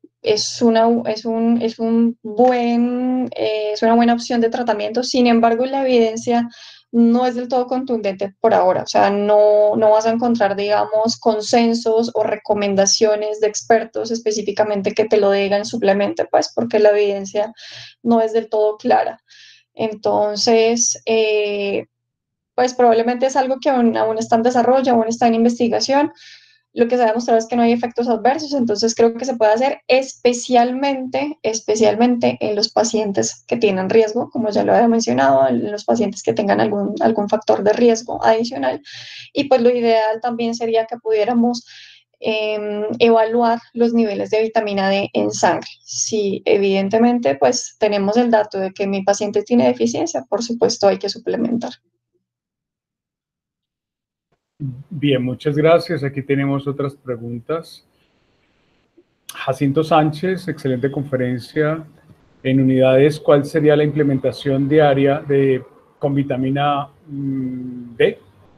es una buena opción de tratamiento. Sin embargo, la evidencia no es del todo contundente por ahora. O sea, no vas a encontrar, digamos, consensos o recomendaciones de expertos específicamente que te lo digan suplemente, pues porque la evidencia no es del todo clara. Entonces, pues probablemente es algo que aún está en desarrollo, aún está en investigación. Lo que se ha demostrado es que no hay efectos adversos, entonces creo que se puede hacer especialmente en los pacientes que tienen riesgo, como ya lo había mencionado, en los pacientes que tengan algún factor de riesgo adicional. Y pues lo ideal también sería que pudiéramos evaluar los niveles de vitamina D en sangre. Si evidentemente pues tenemos el dato de que mi paciente tiene deficiencia, por supuesto hay que suplementar. Bien, muchas gracias. Aquí tenemos otras preguntas. Jacinto Sánchez, excelente conferencia. En unidades, ¿cuál sería la implementación diaria con vitamina D?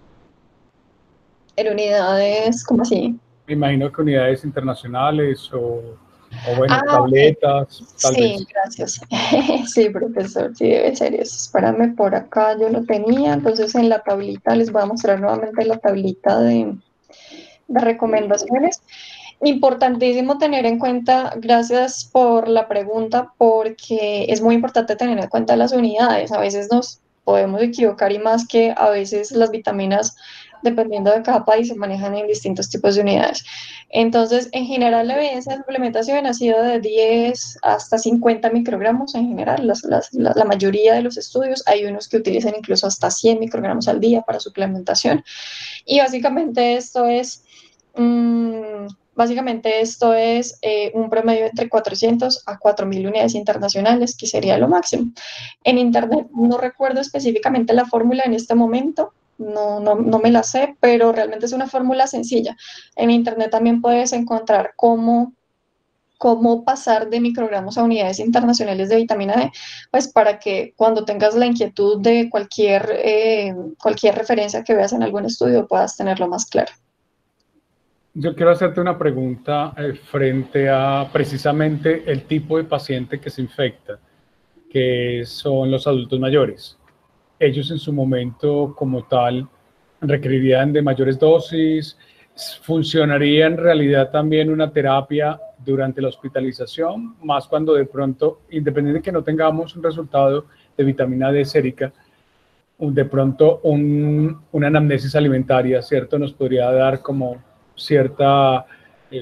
En unidades, ¿cómo así? Me imagino que unidades internacionales o bueno, Ok. tabletas, tal Sí, vez. gracias. Sí, profesor, sí debe ser eso. Espérame por acá, yo lo tenía. Entonces, en la tablita, les voy a mostrar nuevamente la tablita de recomendaciones. Importantísimo tener en cuenta, gracias por la pregunta, porque es muy importante tener en cuenta las unidades. A veces nos podemos equivocar y más que a veces las vitaminas, dependiendo de cada país, se manejan en distintos tipos de unidades. Entonces, en general, la evidencia de suplementación ha sido de 10 hasta 50 microgramos en general, la mayoría de los estudios. Hay unos que utilizan incluso hasta 100 microgramos al día para suplementación. Y básicamente esto es Mm, básicamente esto es un promedio entre 400 a 4.000 unidades internacionales, que sería lo máximo. En Internet no recuerdo específicamente la fórmula en este momento, no me la sé, pero realmente es una fórmula sencilla. En Internet también puedes encontrar cómo pasar de microgramos a unidades internacionales de vitamina D, pues para que cuando tengas la inquietud de cualquier referencia que veas en algún estudio puedas tenerlo más claro. Yo quiero hacerte una pregunta frente a precisamente el tipo de paciente que se infecta, que son los adultos mayores. Ellos en su momento como tal requerirían de mayores dosis. ¿Funcionaría en realidad también una terapia durante la hospitalización? Más cuando de pronto, independiente de que no tengamos un resultado de vitamina D sérica, de pronto una anamnesis alimentaria, ¿cierto? Nos podría dar como cierta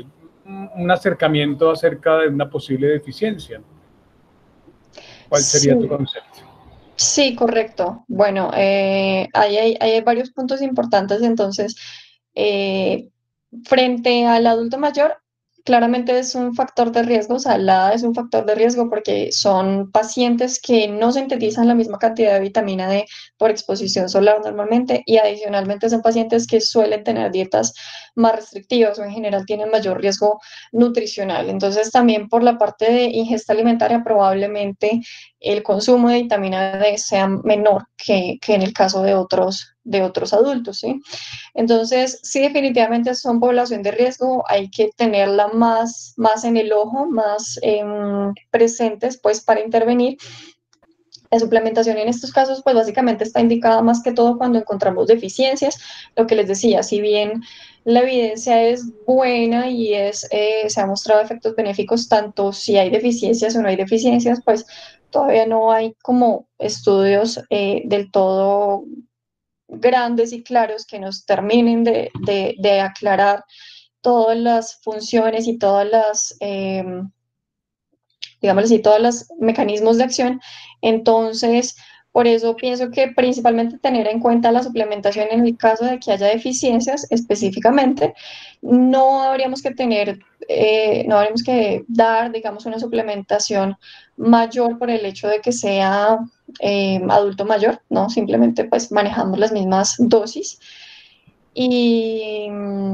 un acercamiento acerca de una posible deficiencia. ¿Cuál sería tu Sí, concepto? sí, correcto. Bueno, hay varios puntos importantes. Entonces, eh, frente al adulto mayor, claramente es un factor de riesgo. O sea, la edad es un factor de riesgo porque son pacientes que no sintetizan la misma cantidad de vitamina D por exposición solar normalmente, y adicionalmente son pacientes que suelen tener dietas más restrictivas o en general tienen mayor riesgo nutricional. Entonces, también por la parte de ingesta alimentaria, probablemente el consumo de vitamina D sea menor que en el caso de otros adultos, ¿sí? Entonces, sí, definitivamente son población de riesgo, hay que tenerla más en el ojo, más presentes, pues, para intervenir. La suplementación en estos casos, pues básicamente está indicada más que todo cuando encontramos deficiencias. Lo que les decía, si bien la evidencia es buena y se ha mostrado efectos benéficos, tanto si hay deficiencias o no hay deficiencias, pues todavía no hay como estudios del todo grandes y claros que nos terminen de aclarar todas las funciones y todas las digamos así, todos los mecanismos de acción. Entonces, por eso pienso que principalmente tener en cuenta la suplementación en el caso de que haya deficiencias específicamente. No habríamos que tener, no habríamos que dar, digamos, una suplementación mayor por el hecho de que sea adulto mayor, ¿no? Simplemente pues manejamos las mismas dosis. Y,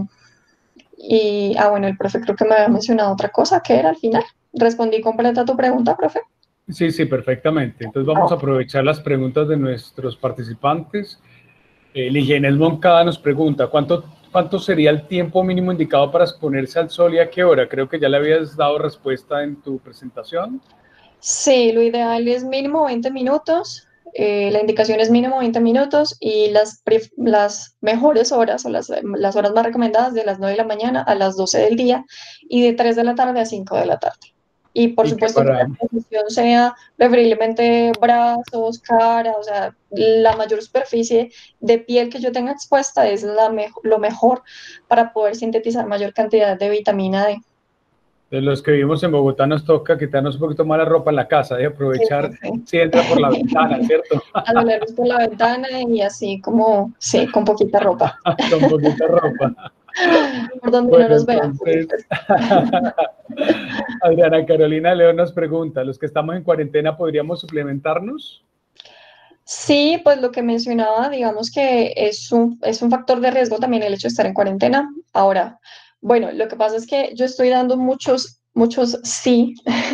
bueno, el profe creo que me había mencionado otra cosa, que era al final. ¿Respondí completa tu pregunta, profe? Sí, sí, perfectamente. Entonces vamos a aprovechar las preguntas de nuestros participantes. Ligenes Moncada nos pregunta, ¿cuánto sería el tiempo mínimo indicado para exponerse al sol y a qué hora? Creo que ya le habías dado respuesta en tu presentación. Sí, lo ideal es mínimo 20 minutos. La indicación es mínimo 20 minutos y las mejores horas o las horas más recomendadas de las 9 de la mañana a las 12 del día y de 3 de la tarde a 5 de la tarde. Y por Y que supuesto que la para, exposición sea preferiblemente brazos, cara, o sea, la mayor superficie de piel que yo tenga expuesta es lo mejor para poder sintetizar mayor cantidad de vitamina D. de los que vivimos en Bogotá nos toca quitarnos un poquito más la ropa en la casa y Sí, aprovechar sí, si entra por la ventana, sí. ¿cierto? A lo lejos por la ventana y así como, sí, con poquita ropa, Con poquita ropa. por donde no Bueno, nos vean. entonces, Adriana Carolina León nos pregunta, ¿los que estamos en cuarentena podríamos suplementarnos? Sí, pues lo que mencionaba, digamos que es un factor de riesgo también el hecho de estar en cuarentena. Ahora, bueno, lo que pasa es que yo estoy dando muchos sí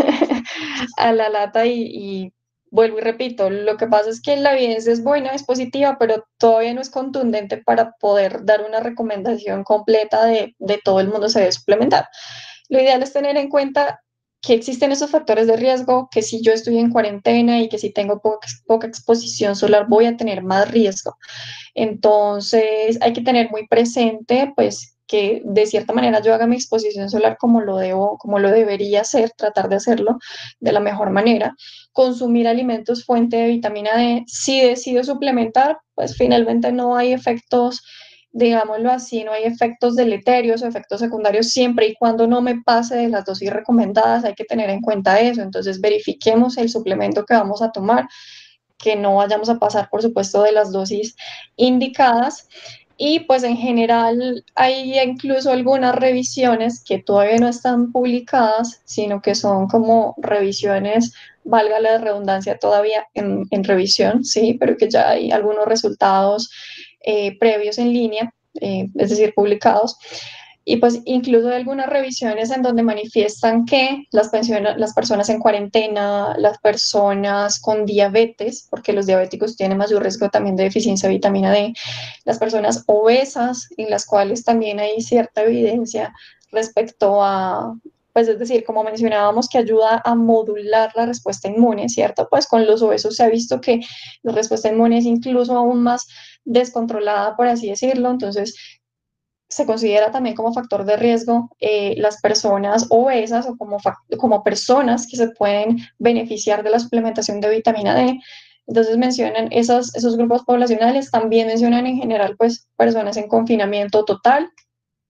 a la lata y vuelvo y repito, lo que pasa es que la evidencia es buena, es positiva, pero todavía no es contundente para poder dar una recomendación completa de todo el mundo se debe suplementar. Lo ideal es tener en cuenta que existen esos factores de riesgo, que si yo estoy en cuarentena y que si tengo poca exposición solar voy a tener más riesgo. Entonces hay que tener muy presente, pues, que de cierta manera yo haga mi exposición solar como lo debo, como lo debería hacer, tratar de hacerlo de la mejor manera, consumir alimentos fuente de vitamina D. Si decido suplementar, pues finalmente no hay efectos, digámoslo así, no hay efectos deleterios o efectos secundarios siempre y cuando no me pase de las dosis recomendadas, hay que tener en cuenta eso. Entonces verifiquemos el suplemento que vamos a tomar, que no vayamos a pasar, por supuesto, de las dosis indicadas. Y pues en general hay incluso algunas revisiones que todavía no están publicadas, sino que son como revisiones, valga la redundancia, todavía en revisión, sí, pero que ya hay algunos resultados previos en línea, es decir, publicados. Y pues incluso hay algunas revisiones en donde manifiestan que las personas en cuarentena, las personas con diabetes, porque los diabéticos tienen mayor riesgo también de deficiencia de vitamina D, las personas obesas, en las cuales también hay cierta evidencia respecto a, pues es decir, como mencionábamos, que ayuda a modular la respuesta inmune, ¿cierto? Pues con los obesos se ha visto que la respuesta inmune es incluso aún más descontrolada, por así decirlo. Entonces, se considera también como factor de riesgo las personas obesas o como personas que se pueden beneficiar de la suplementación de vitamina D. Entonces mencionan esos grupos poblacionales, también mencionan en general pues personas en confinamiento total,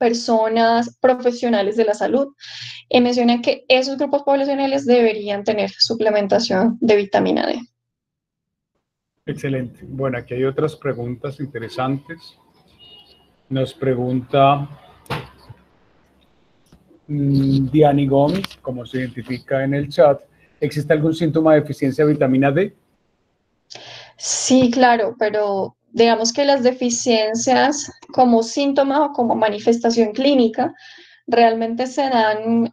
personas profesionales de la salud, y mencionan que esos grupos poblacionales deberían tener suplementación de vitamina D. Excelente. Bueno, aquí hay otras preguntas interesantes. Nos pregunta Diani Gómez, como se identifica en el chat, ¿existe algún síntoma de deficiencia de vitamina D? Sí, claro, pero digamos que las deficiencias como síntoma o como manifestación clínica realmente se dan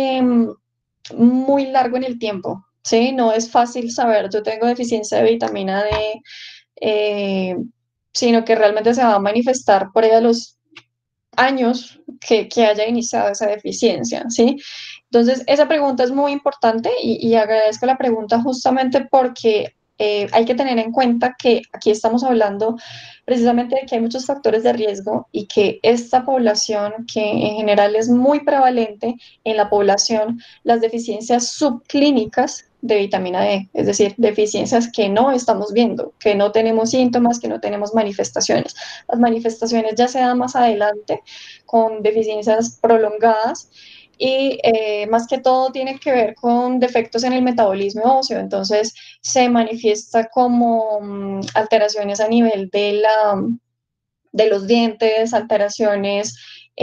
muy largo en el tiempo, ¿sí? No es fácil saber, yo tengo deficiencia de vitamina D, eh, sino que realmente se va a manifestar por ahí a los años que haya iniciado esa deficiencia, ¿sí? Entonces, esa pregunta es muy importante y agradezco la pregunta justamente porque hay que tener en cuenta que aquí estamos hablando precisamente de que hay muchos factores de riesgo y que esta población, que en general es muy prevalente en la población, las deficiencias subclínicas de vitamina D, es decir, deficiencias que no estamos viendo, que no tenemos síntomas, que no tenemos manifestaciones. Las manifestaciones ya se dan más adelante con deficiencias prolongadas y más que todo tiene que ver con defectos en el metabolismo óseo, entonces se manifiesta como alteraciones a nivel de los dientes, alteraciones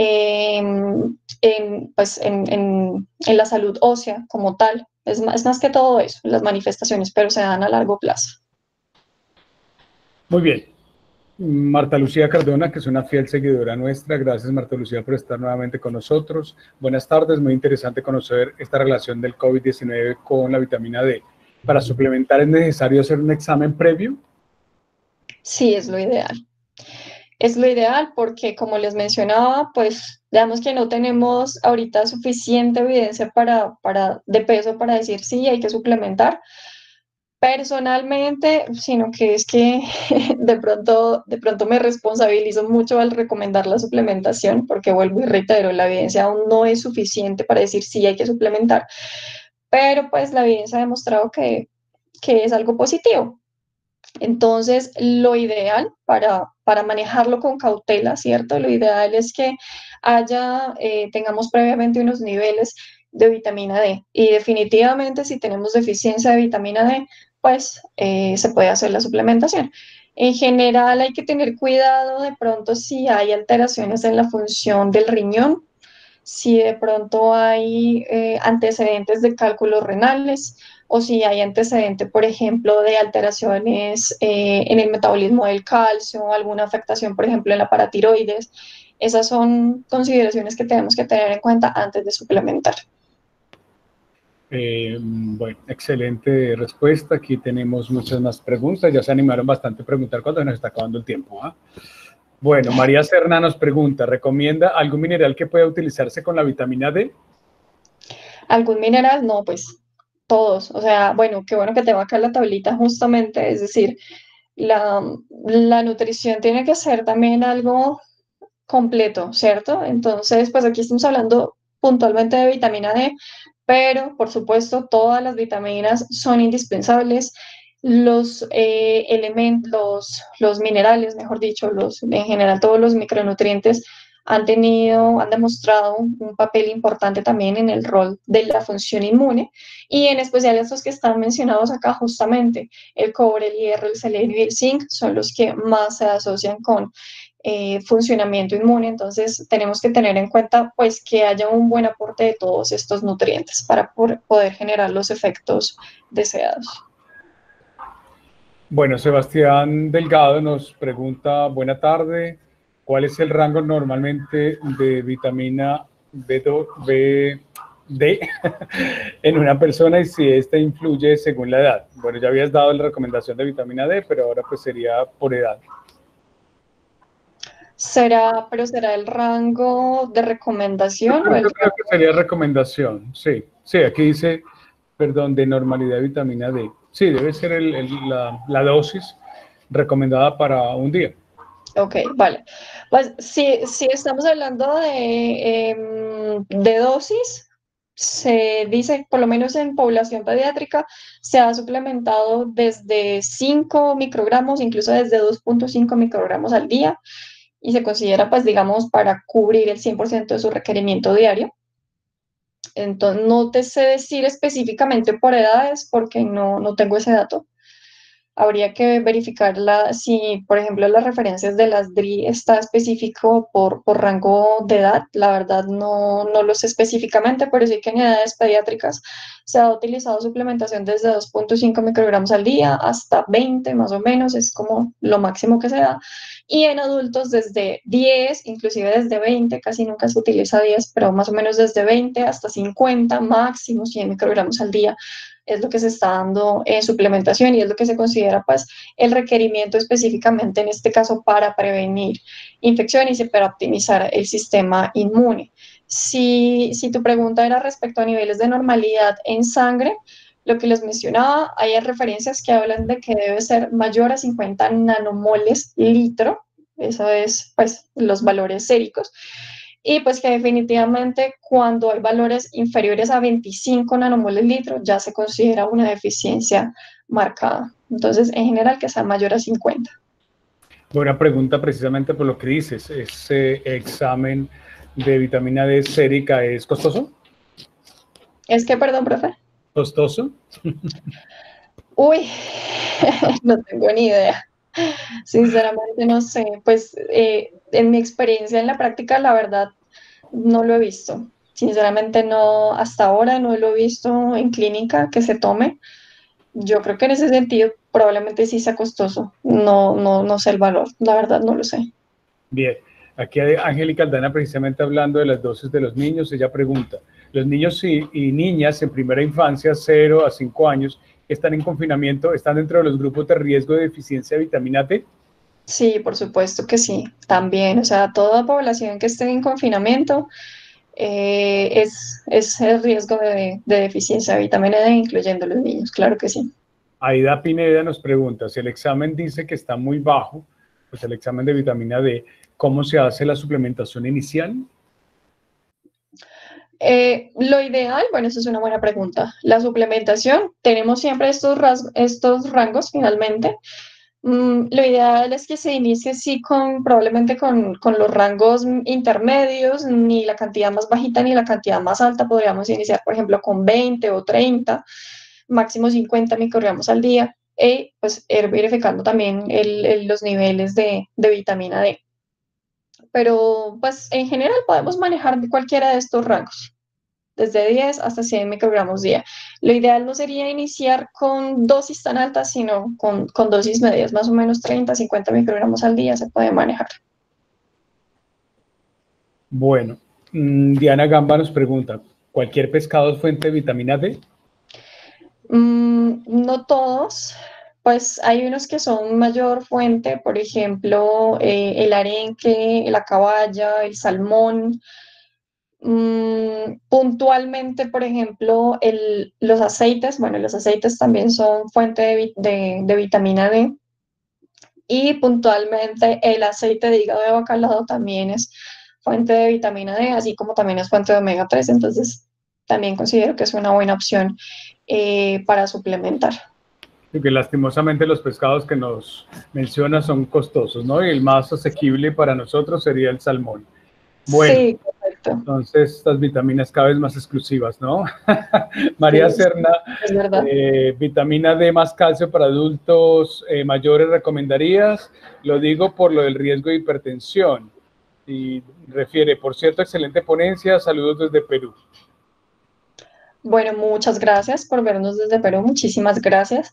pues en la salud ósea como tal. Es más que todo eso, las manifestaciones, pero se dan a largo plazo. Muy bien. Marta Lucía Cardona, que es una fiel seguidora nuestra. Gracias, Marta Lucía, por estar nuevamente con nosotros. Buenas tardes, muy interesante conocer esta relación del COVID-19 con la vitamina D. ¿Para suplementar es necesario hacer un examen previo? Sí, es lo ideal. Es lo ideal porque, como les mencionaba, pues digamos que no tenemos ahorita suficiente evidencia de peso para decir sí, hay que suplementar. Personalmente, sino que es que de pronto me responsabilizo mucho al recomendar la suplementación, porque vuelvo y reitero, la evidencia aún no es suficiente para decir sí hay que suplementar, pero pues la evidencia ha demostrado que es algo positivo. Entonces, lo ideal para manejarlo con cautela, ¿cierto? Lo ideal es que tengamos previamente unos niveles de vitamina D. Y definitivamente, si tenemos deficiencia de vitamina D, pues se puede hacer la suplementación. En general, hay que tener cuidado de pronto si hay alteraciones en la función del riñón, si de pronto hay antecedentes de cálculos renales o si hay antecedente, por ejemplo, de alteraciones en el metabolismo del calcio, alguna afectación, por ejemplo, en la paratiroides. Esas son consideraciones que tenemos que tener en cuenta antes de suplementar. Bueno, excelente respuesta. Aquí tenemos muchas más preguntas. Ya se animaron bastante a preguntar cuando nos está acabando el tiempo. ¿Ah? Bueno, María Serna nos pregunta, ¿recomienda algún mineral que pueda utilizarse con la vitamina D? ¿Algún mineral? No, pues todos. O sea, bueno, qué bueno que te va acá la tablita justamente. Es decir, la nutrición tiene que ser también algo completo, ¿cierto? Entonces, pues aquí estamos hablando puntualmente de vitamina D, pero por supuesto todas las vitaminas son indispensables. Los elementos, los minerales, mejor dicho, en general todos los micronutrientes han demostrado un papel importante también en el rol de la función inmune y en especial estos que están mencionados acá justamente, el cobre, el hierro, el selenio y el zinc son los que más se asocian con funcionamiento inmune, entonces tenemos que tener en cuenta pues que haya un buen aporte de todos estos nutrientes para poder generar los efectos deseados. Bueno, Sebastián Delgado nos pregunta, buena tarde, ¿cuál es el rango normalmente de vitamina B, D en una persona y si esta influye según la edad? Bueno, ya habías dado la recomendación de vitamina D, pero ahora pues sería por edad. Pero será el rango de recomendación o el Yo creo que rango? sería recomendación, sí. Sí, aquí dice, perdón, de normalidad de vitamina D. Sí, debe ser la dosis recomendada para un día. Ok, vale. Pues si estamos hablando de dosis, se dice, por lo menos en población pediátrica, se ha suplementado desde 5 microgramos, incluso desde 2,5 microgramos al día. y se considera, pues, digamos, para cubrir el 100% de su requerimiento diario. Entonces, no te sé decir específicamente por edades porque no tengo ese dato. Habría que verificar si, por ejemplo, las referencias de las DRI está específico por rango de edad. La verdad no lo sé específicamente, pero sí que en edades pediátricas se ha utilizado suplementación desde 2,5 microgramos al día hasta 20 más o menos, es como lo máximo que se da. Y en adultos desde 10, inclusive desde 20, casi nunca se utiliza 10, pero más o menos desde 20 hasta 50, máximo 100 microgramos al día es lo que se está dando en suplementación y es lo que se considera pues el requerimiento específicamente en este caso para prevenir infecciones y para optimizar el sistema inmune. Si tu pregunta era respecto a niveles de normalidad en sangre, lo que les mencionaba, hay referencias que hablan de que debe ser mayor a 50 nanomoles litro, eso es pues los valores séricos, y pues que definitivamente cuando hay valores inferiores a 25 nanomoles litro ya se considera una deficiencia marcada. Entonces, en general, que sea mayor a 50. Buena pregunta precisamente por lo que dices. ¿Ese examen de vitamina D sérica es costoso? ¿Es que, perdón, profe? ¿Costoso? Uy, no tengo ni idea. Sinceramente no sé. Pues en mi experiencia en la práctica, la verdad, no lo he visto. Sinceramente no, hasta ahora no lo he visto en clínica que se tome. Yo creo que en ese sentido probablemente sí sea costoso. No sé el valor, la verdad no lo sé. Bien, aquí hay Angélica Aldana precisamente hablando de las dosis de los niños. Ella pregunta, los niños y niñas en primera infancia, 0 a 5 años, que están en confinamiento, ¿están dentro de los grupos de riesgo de deficiencia de vitamina D? Sí, por supuesto que sí, también. O sea, toda población que esté en confinamiento es el riesgo de deficiencia de vitamina D, incluyendo los niños, claro que sí. Aida Pineda nos pregunta, si el examen dice que está muy bajo, pues el examen de vitamina D, ¿cómo se hace la suplementación inicial? Lo ideal, bueno, eso es una buena pregunta. La suplementación, tenemos siempre estos rangos finalmente. Lo ideal es que se inicie sí probablemente con los rangos intermedios, ni la cantidad más bajita ni la cantidad más alta. Podríamos iniciar, por ejemplo, con 20 o 30, máximo 50 microgramos al día, y pues ir verificando también los niveles de vitamina D. Pero pues en general podemos manejar cualquiera de estos rangos desde 10 hasta 100 microgramos día. Lo ideal no sería iniciar con dosis tan altas, sino con dosis medias, más o menos 30, 50 microgramos al día se puede manejar. Bueno, Diana Gamba nos pregunta, ¿cualquier pescado es fuente de vitamina D? No todos, pues hay unos que son mayor fuente, por ejemplo, el arenque, la caballa, el salmón. Puntualmente, por ejemplo, los aceites, bueno, los aceites también son fuente de vitamina D y puntualmente el aceite de hígado de bacalao también es fuente de vitamina D, así como también es fuente de omega 3, entonces también considero que es una buena opción para suplementar. Porque lastimosamente los pescados que nos menciona son costosos, ¿no? Y el más asequible para nosotros sería el salmón. Bueno, Sí, correcto. entonces estas vitaminas cada vez más exclusivas, ¿no? Sí, María Serna, es verdad. vitamina D más calcio para adultos mayores recomendarías. Lo digo por lo del riesgo de hipertensión. Y refiere, por cierto, excelente ponencia. Saludos desde Perú. Bueno, muchas gracias por vernos desde Perú, muchísimas gracias.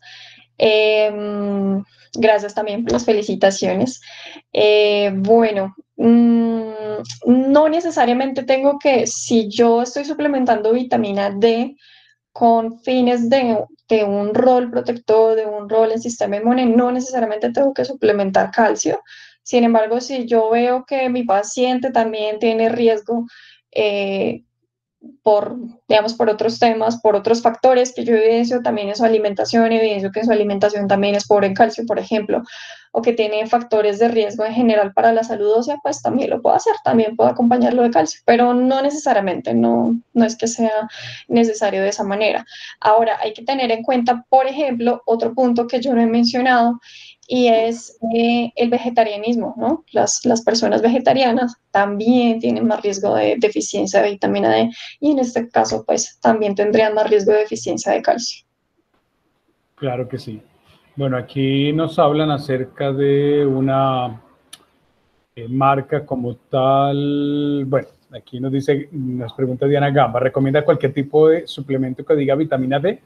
Gracias también por las felicitaciones. Bueno, no necesariamente tengo que, si yo estoy suplementando vitamina D con fines de un rol protector, de un rol en sistema inmune, no necesariamente tengo que suplementar calcio. Sin embargo, si yo veo que mi paciente también tiene riesgo, eh, por, digamos, por otros temas, por otros factores que yo evidencio también en su alimentación, evidencio que su alimentación también es pobre en calcio, por ejemplo, o que tiene factores de riesgo en general para la salud ósea, pues también lo puedo hacer, también puedo acompañarlo de calcio, pero no necesariamente, no es que sea necesario de esa manera. Ahora, hay que tener en cuenta, por ejemplo, otro punto que yo no he mencionado, y es el vegetarianismo, ¿no? Las personas vegetarianas también tienen más riesgo de deficiencia de vitamina D y en este caso, pues, también tendrían más riesgo de deficiencia de calcio. Claro que sí. Bueno, aquí nos hablan acerca de una marca como tal. Bueno, aquí nos dice, nos pregunta Diana Gamba, ¿recomienda cualquier tipo de suplemento que diga vitamina D?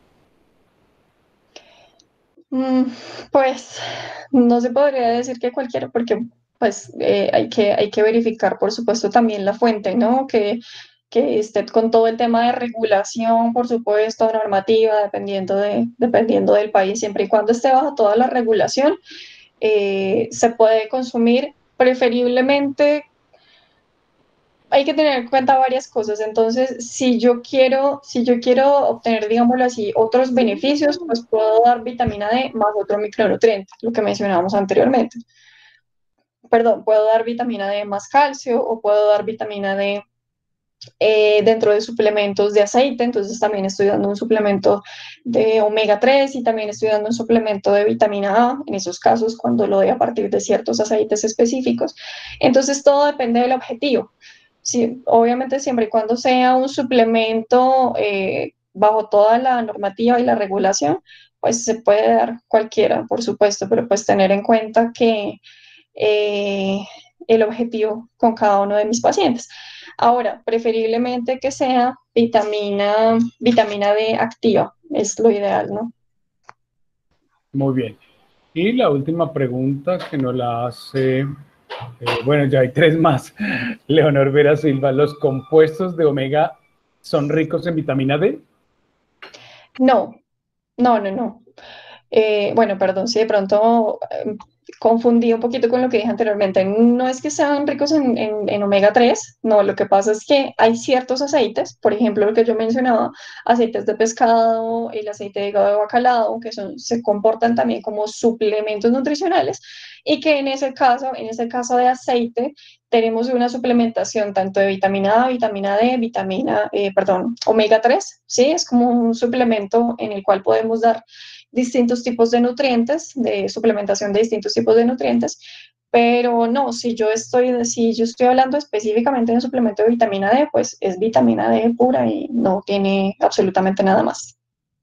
Mm, pues no se podría decir que cualquiera, porque pues hay que verificar, por supuesto, también la fuente, ¿no? Que esté con todo el tema de regulación, por supuesto, normativa, dependiendo del país, siempre y cuando esté bajo toda la regulación, se puede consumir preferiblemente. Hay que tener en cuenta varias cosas. Entonces, si yo quiero obtener, digámoslo así, otros beneficios, pues puedo dar vitamina D más otro micronutriente, lo que mencionábamos anteriormente. Perdón, puedo dar vitamina D más calcio o puedo dar vitamina D dentro de suplementos de aceite. Entonces, también estoy dando un suplemento de omega 3 y también estoy dando un suplemento de vitamina A, en esos casos, cuando lo doy a partir de ciertos aceites específicos. Entonces, todo depende del objetivo. Sí, obviamente siempre y cuando sea un suplemento bajo toda la normativa y la regulación, pues se puede dar cualquiera, por supuesto, pero pues tener en cuenta que eh, el objetivo con cada uno de mis pacientes. Ahora, preferiblemente que sea vitamina D activa, es lo ideal, ¿no? Muy bien. Y la última pregunta que nos la hace, bueno, ya hay tres más. Leonor Vera Silva, ¿los compuestos de omega son ricos en vitamina D? No, no. Bueno, perdón si de pronto confundí un poquito con lo que dije anteriormente. No es que sean ricos en omega 3, no, lo que pasa es que hay ciertos aceites, por ejemplo, lo que yo mencionaba, aceites de pescado, el aceite de hígado de bacalao, que se comportan también como suplementos nutricionales y que en ese caso de aceite, tenemos una suplementación tanto de vitamina A, vitamina D, omega 3, ¿sí? Es como un suplemento en el cual podemos dar distintos tipos de nutrientes, de suplementación de distintos tipos de nutrientes, pero no, si yo estoy hablando específicamente de un suplemento de vitamina D, pues es vitamina D pura y no tiene absolutamente nada más.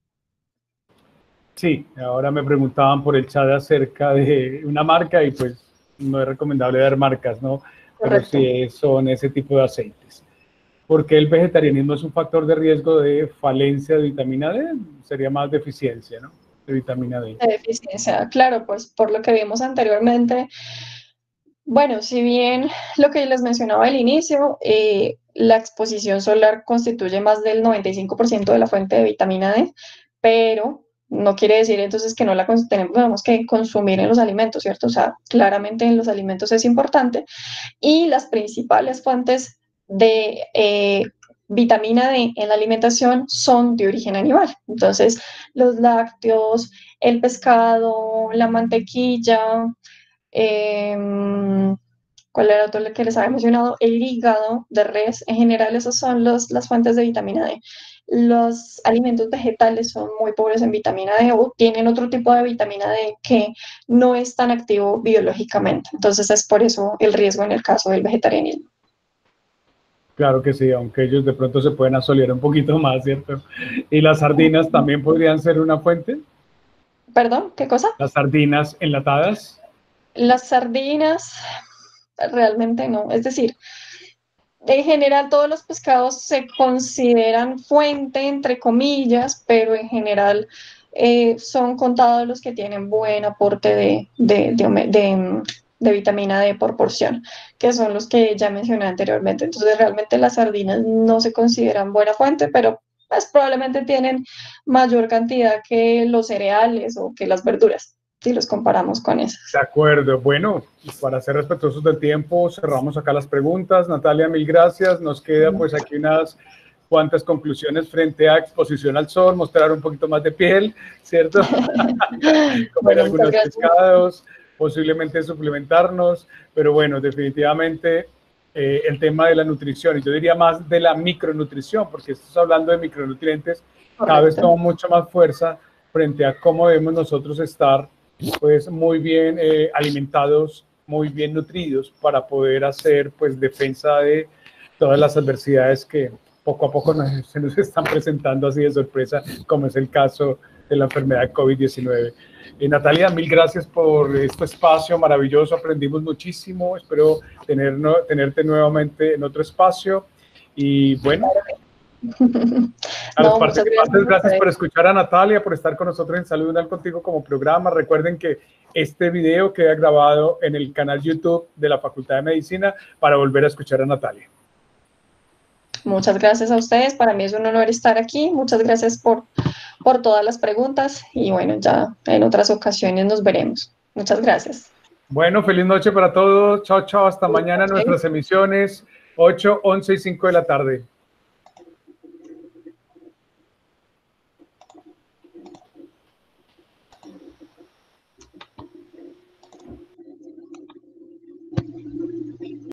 Sí, ahora me preguntaban por el chat acerca de una marca y pues no es recomendable dar marcas, ¿no? Pero Correcto. sí son ese tipo de aceites. ¿Por qué el vegetarianismo es un factor de riesgo de falencia de vitamina D? Sería más deficiencia, ¿no? De vitamina D. De deficiencia, claro, pues por lo que vimos anteriormente. Bueno, si bien lo que les mencionaba al inicio, la exposición solar constituye más del 95% de la fuente de vitamina D, pero no quiere decir entonces que no tenemos que consumir en los alimentos, ¿cierto? O sea, claramente en los alimentos es importante y las principales fuentes de vitamina D en la alimentación son de origen animal. Entonces, los lácteos, el pescado, la mantequilla, eh, ¿cuál era otro que les había mencionado? El hígado de res. En general, esas son las fuentes de vitamina D. Los alimentos vegetales son muy pobres en vitamina D o tienen otro tipo de vitamina D que no es tan activo biológicamente. Entonces, es por eso el riesgo en el caso del vegetarianismo. Claro que sí, aunque ellos de pronto se pueden asolear un poquito más, ¿cierto? Y las sardinas también podrían ser una fuente. ¿Perdón? ¿Qué cosa? Las sardinas enlatadas. Las sardinas, realmente no. Es decir, en general, todos los pescados se consideran fuente, entre comillas, pero en general son contados los que tienen buen aporte de vitamina D por porción, que son los que ya mencioné anteriormente. Entonces, realmente las sardinas no se consideran buena fuente, pero pues, probablemente tienen mayor cantidad que los cereales o que las verduras, si los comparamos con De esas. acuerdo. Bueno, para ser respetuosos del tiempo, cerramos acá las preguntas. Natalia, mil gracias. Nos queda pues aquí unas cuantas conclusiones frente a exposición al sol, mostrar un poquito más de piel, ¿cierto? Comer Bueno, muchas algunos gracias. pescados, posiblemente suplementarnos, pero bueno, definitivamente el tema de la nutrición, y yo diría más de la micronutrición, porque estamos hablando de micronutrientes, cada vez Correcto. toma mucho más fuerza frente a cómo debemos nosotros estar pues muy bien alimentados, muy bien nutridos para poder hacer pues defensa de todas las adversidades que poco a poco se nos están presentando así de sorpresa, como es el caso de la enfermedad de COVID-19. Natalia, mil gracias por este espacio maravilloso, aprendimos muchísimo, espero tenerte nuevamente en otro espacio y bueno, a los participantes, gracias por escuchar a Natalia, por estar con nosotros en Salud Dental Contigo como programa. Recuerden que este video queda grabado en el canal YouTube de la Facultad de Medicina para volver a escuchar a Natalia. Muchas gracias a ustedes, para mí es un honor estar aquí, muchas gracias por todas las preguntas y bueno, ya en otras ocasiones nos veremos. Muchas gracias. Bueno, feliz noche para todos, chao, chao, hasta mañana nuestras emisiones 8, 11 y 5 de la tarde.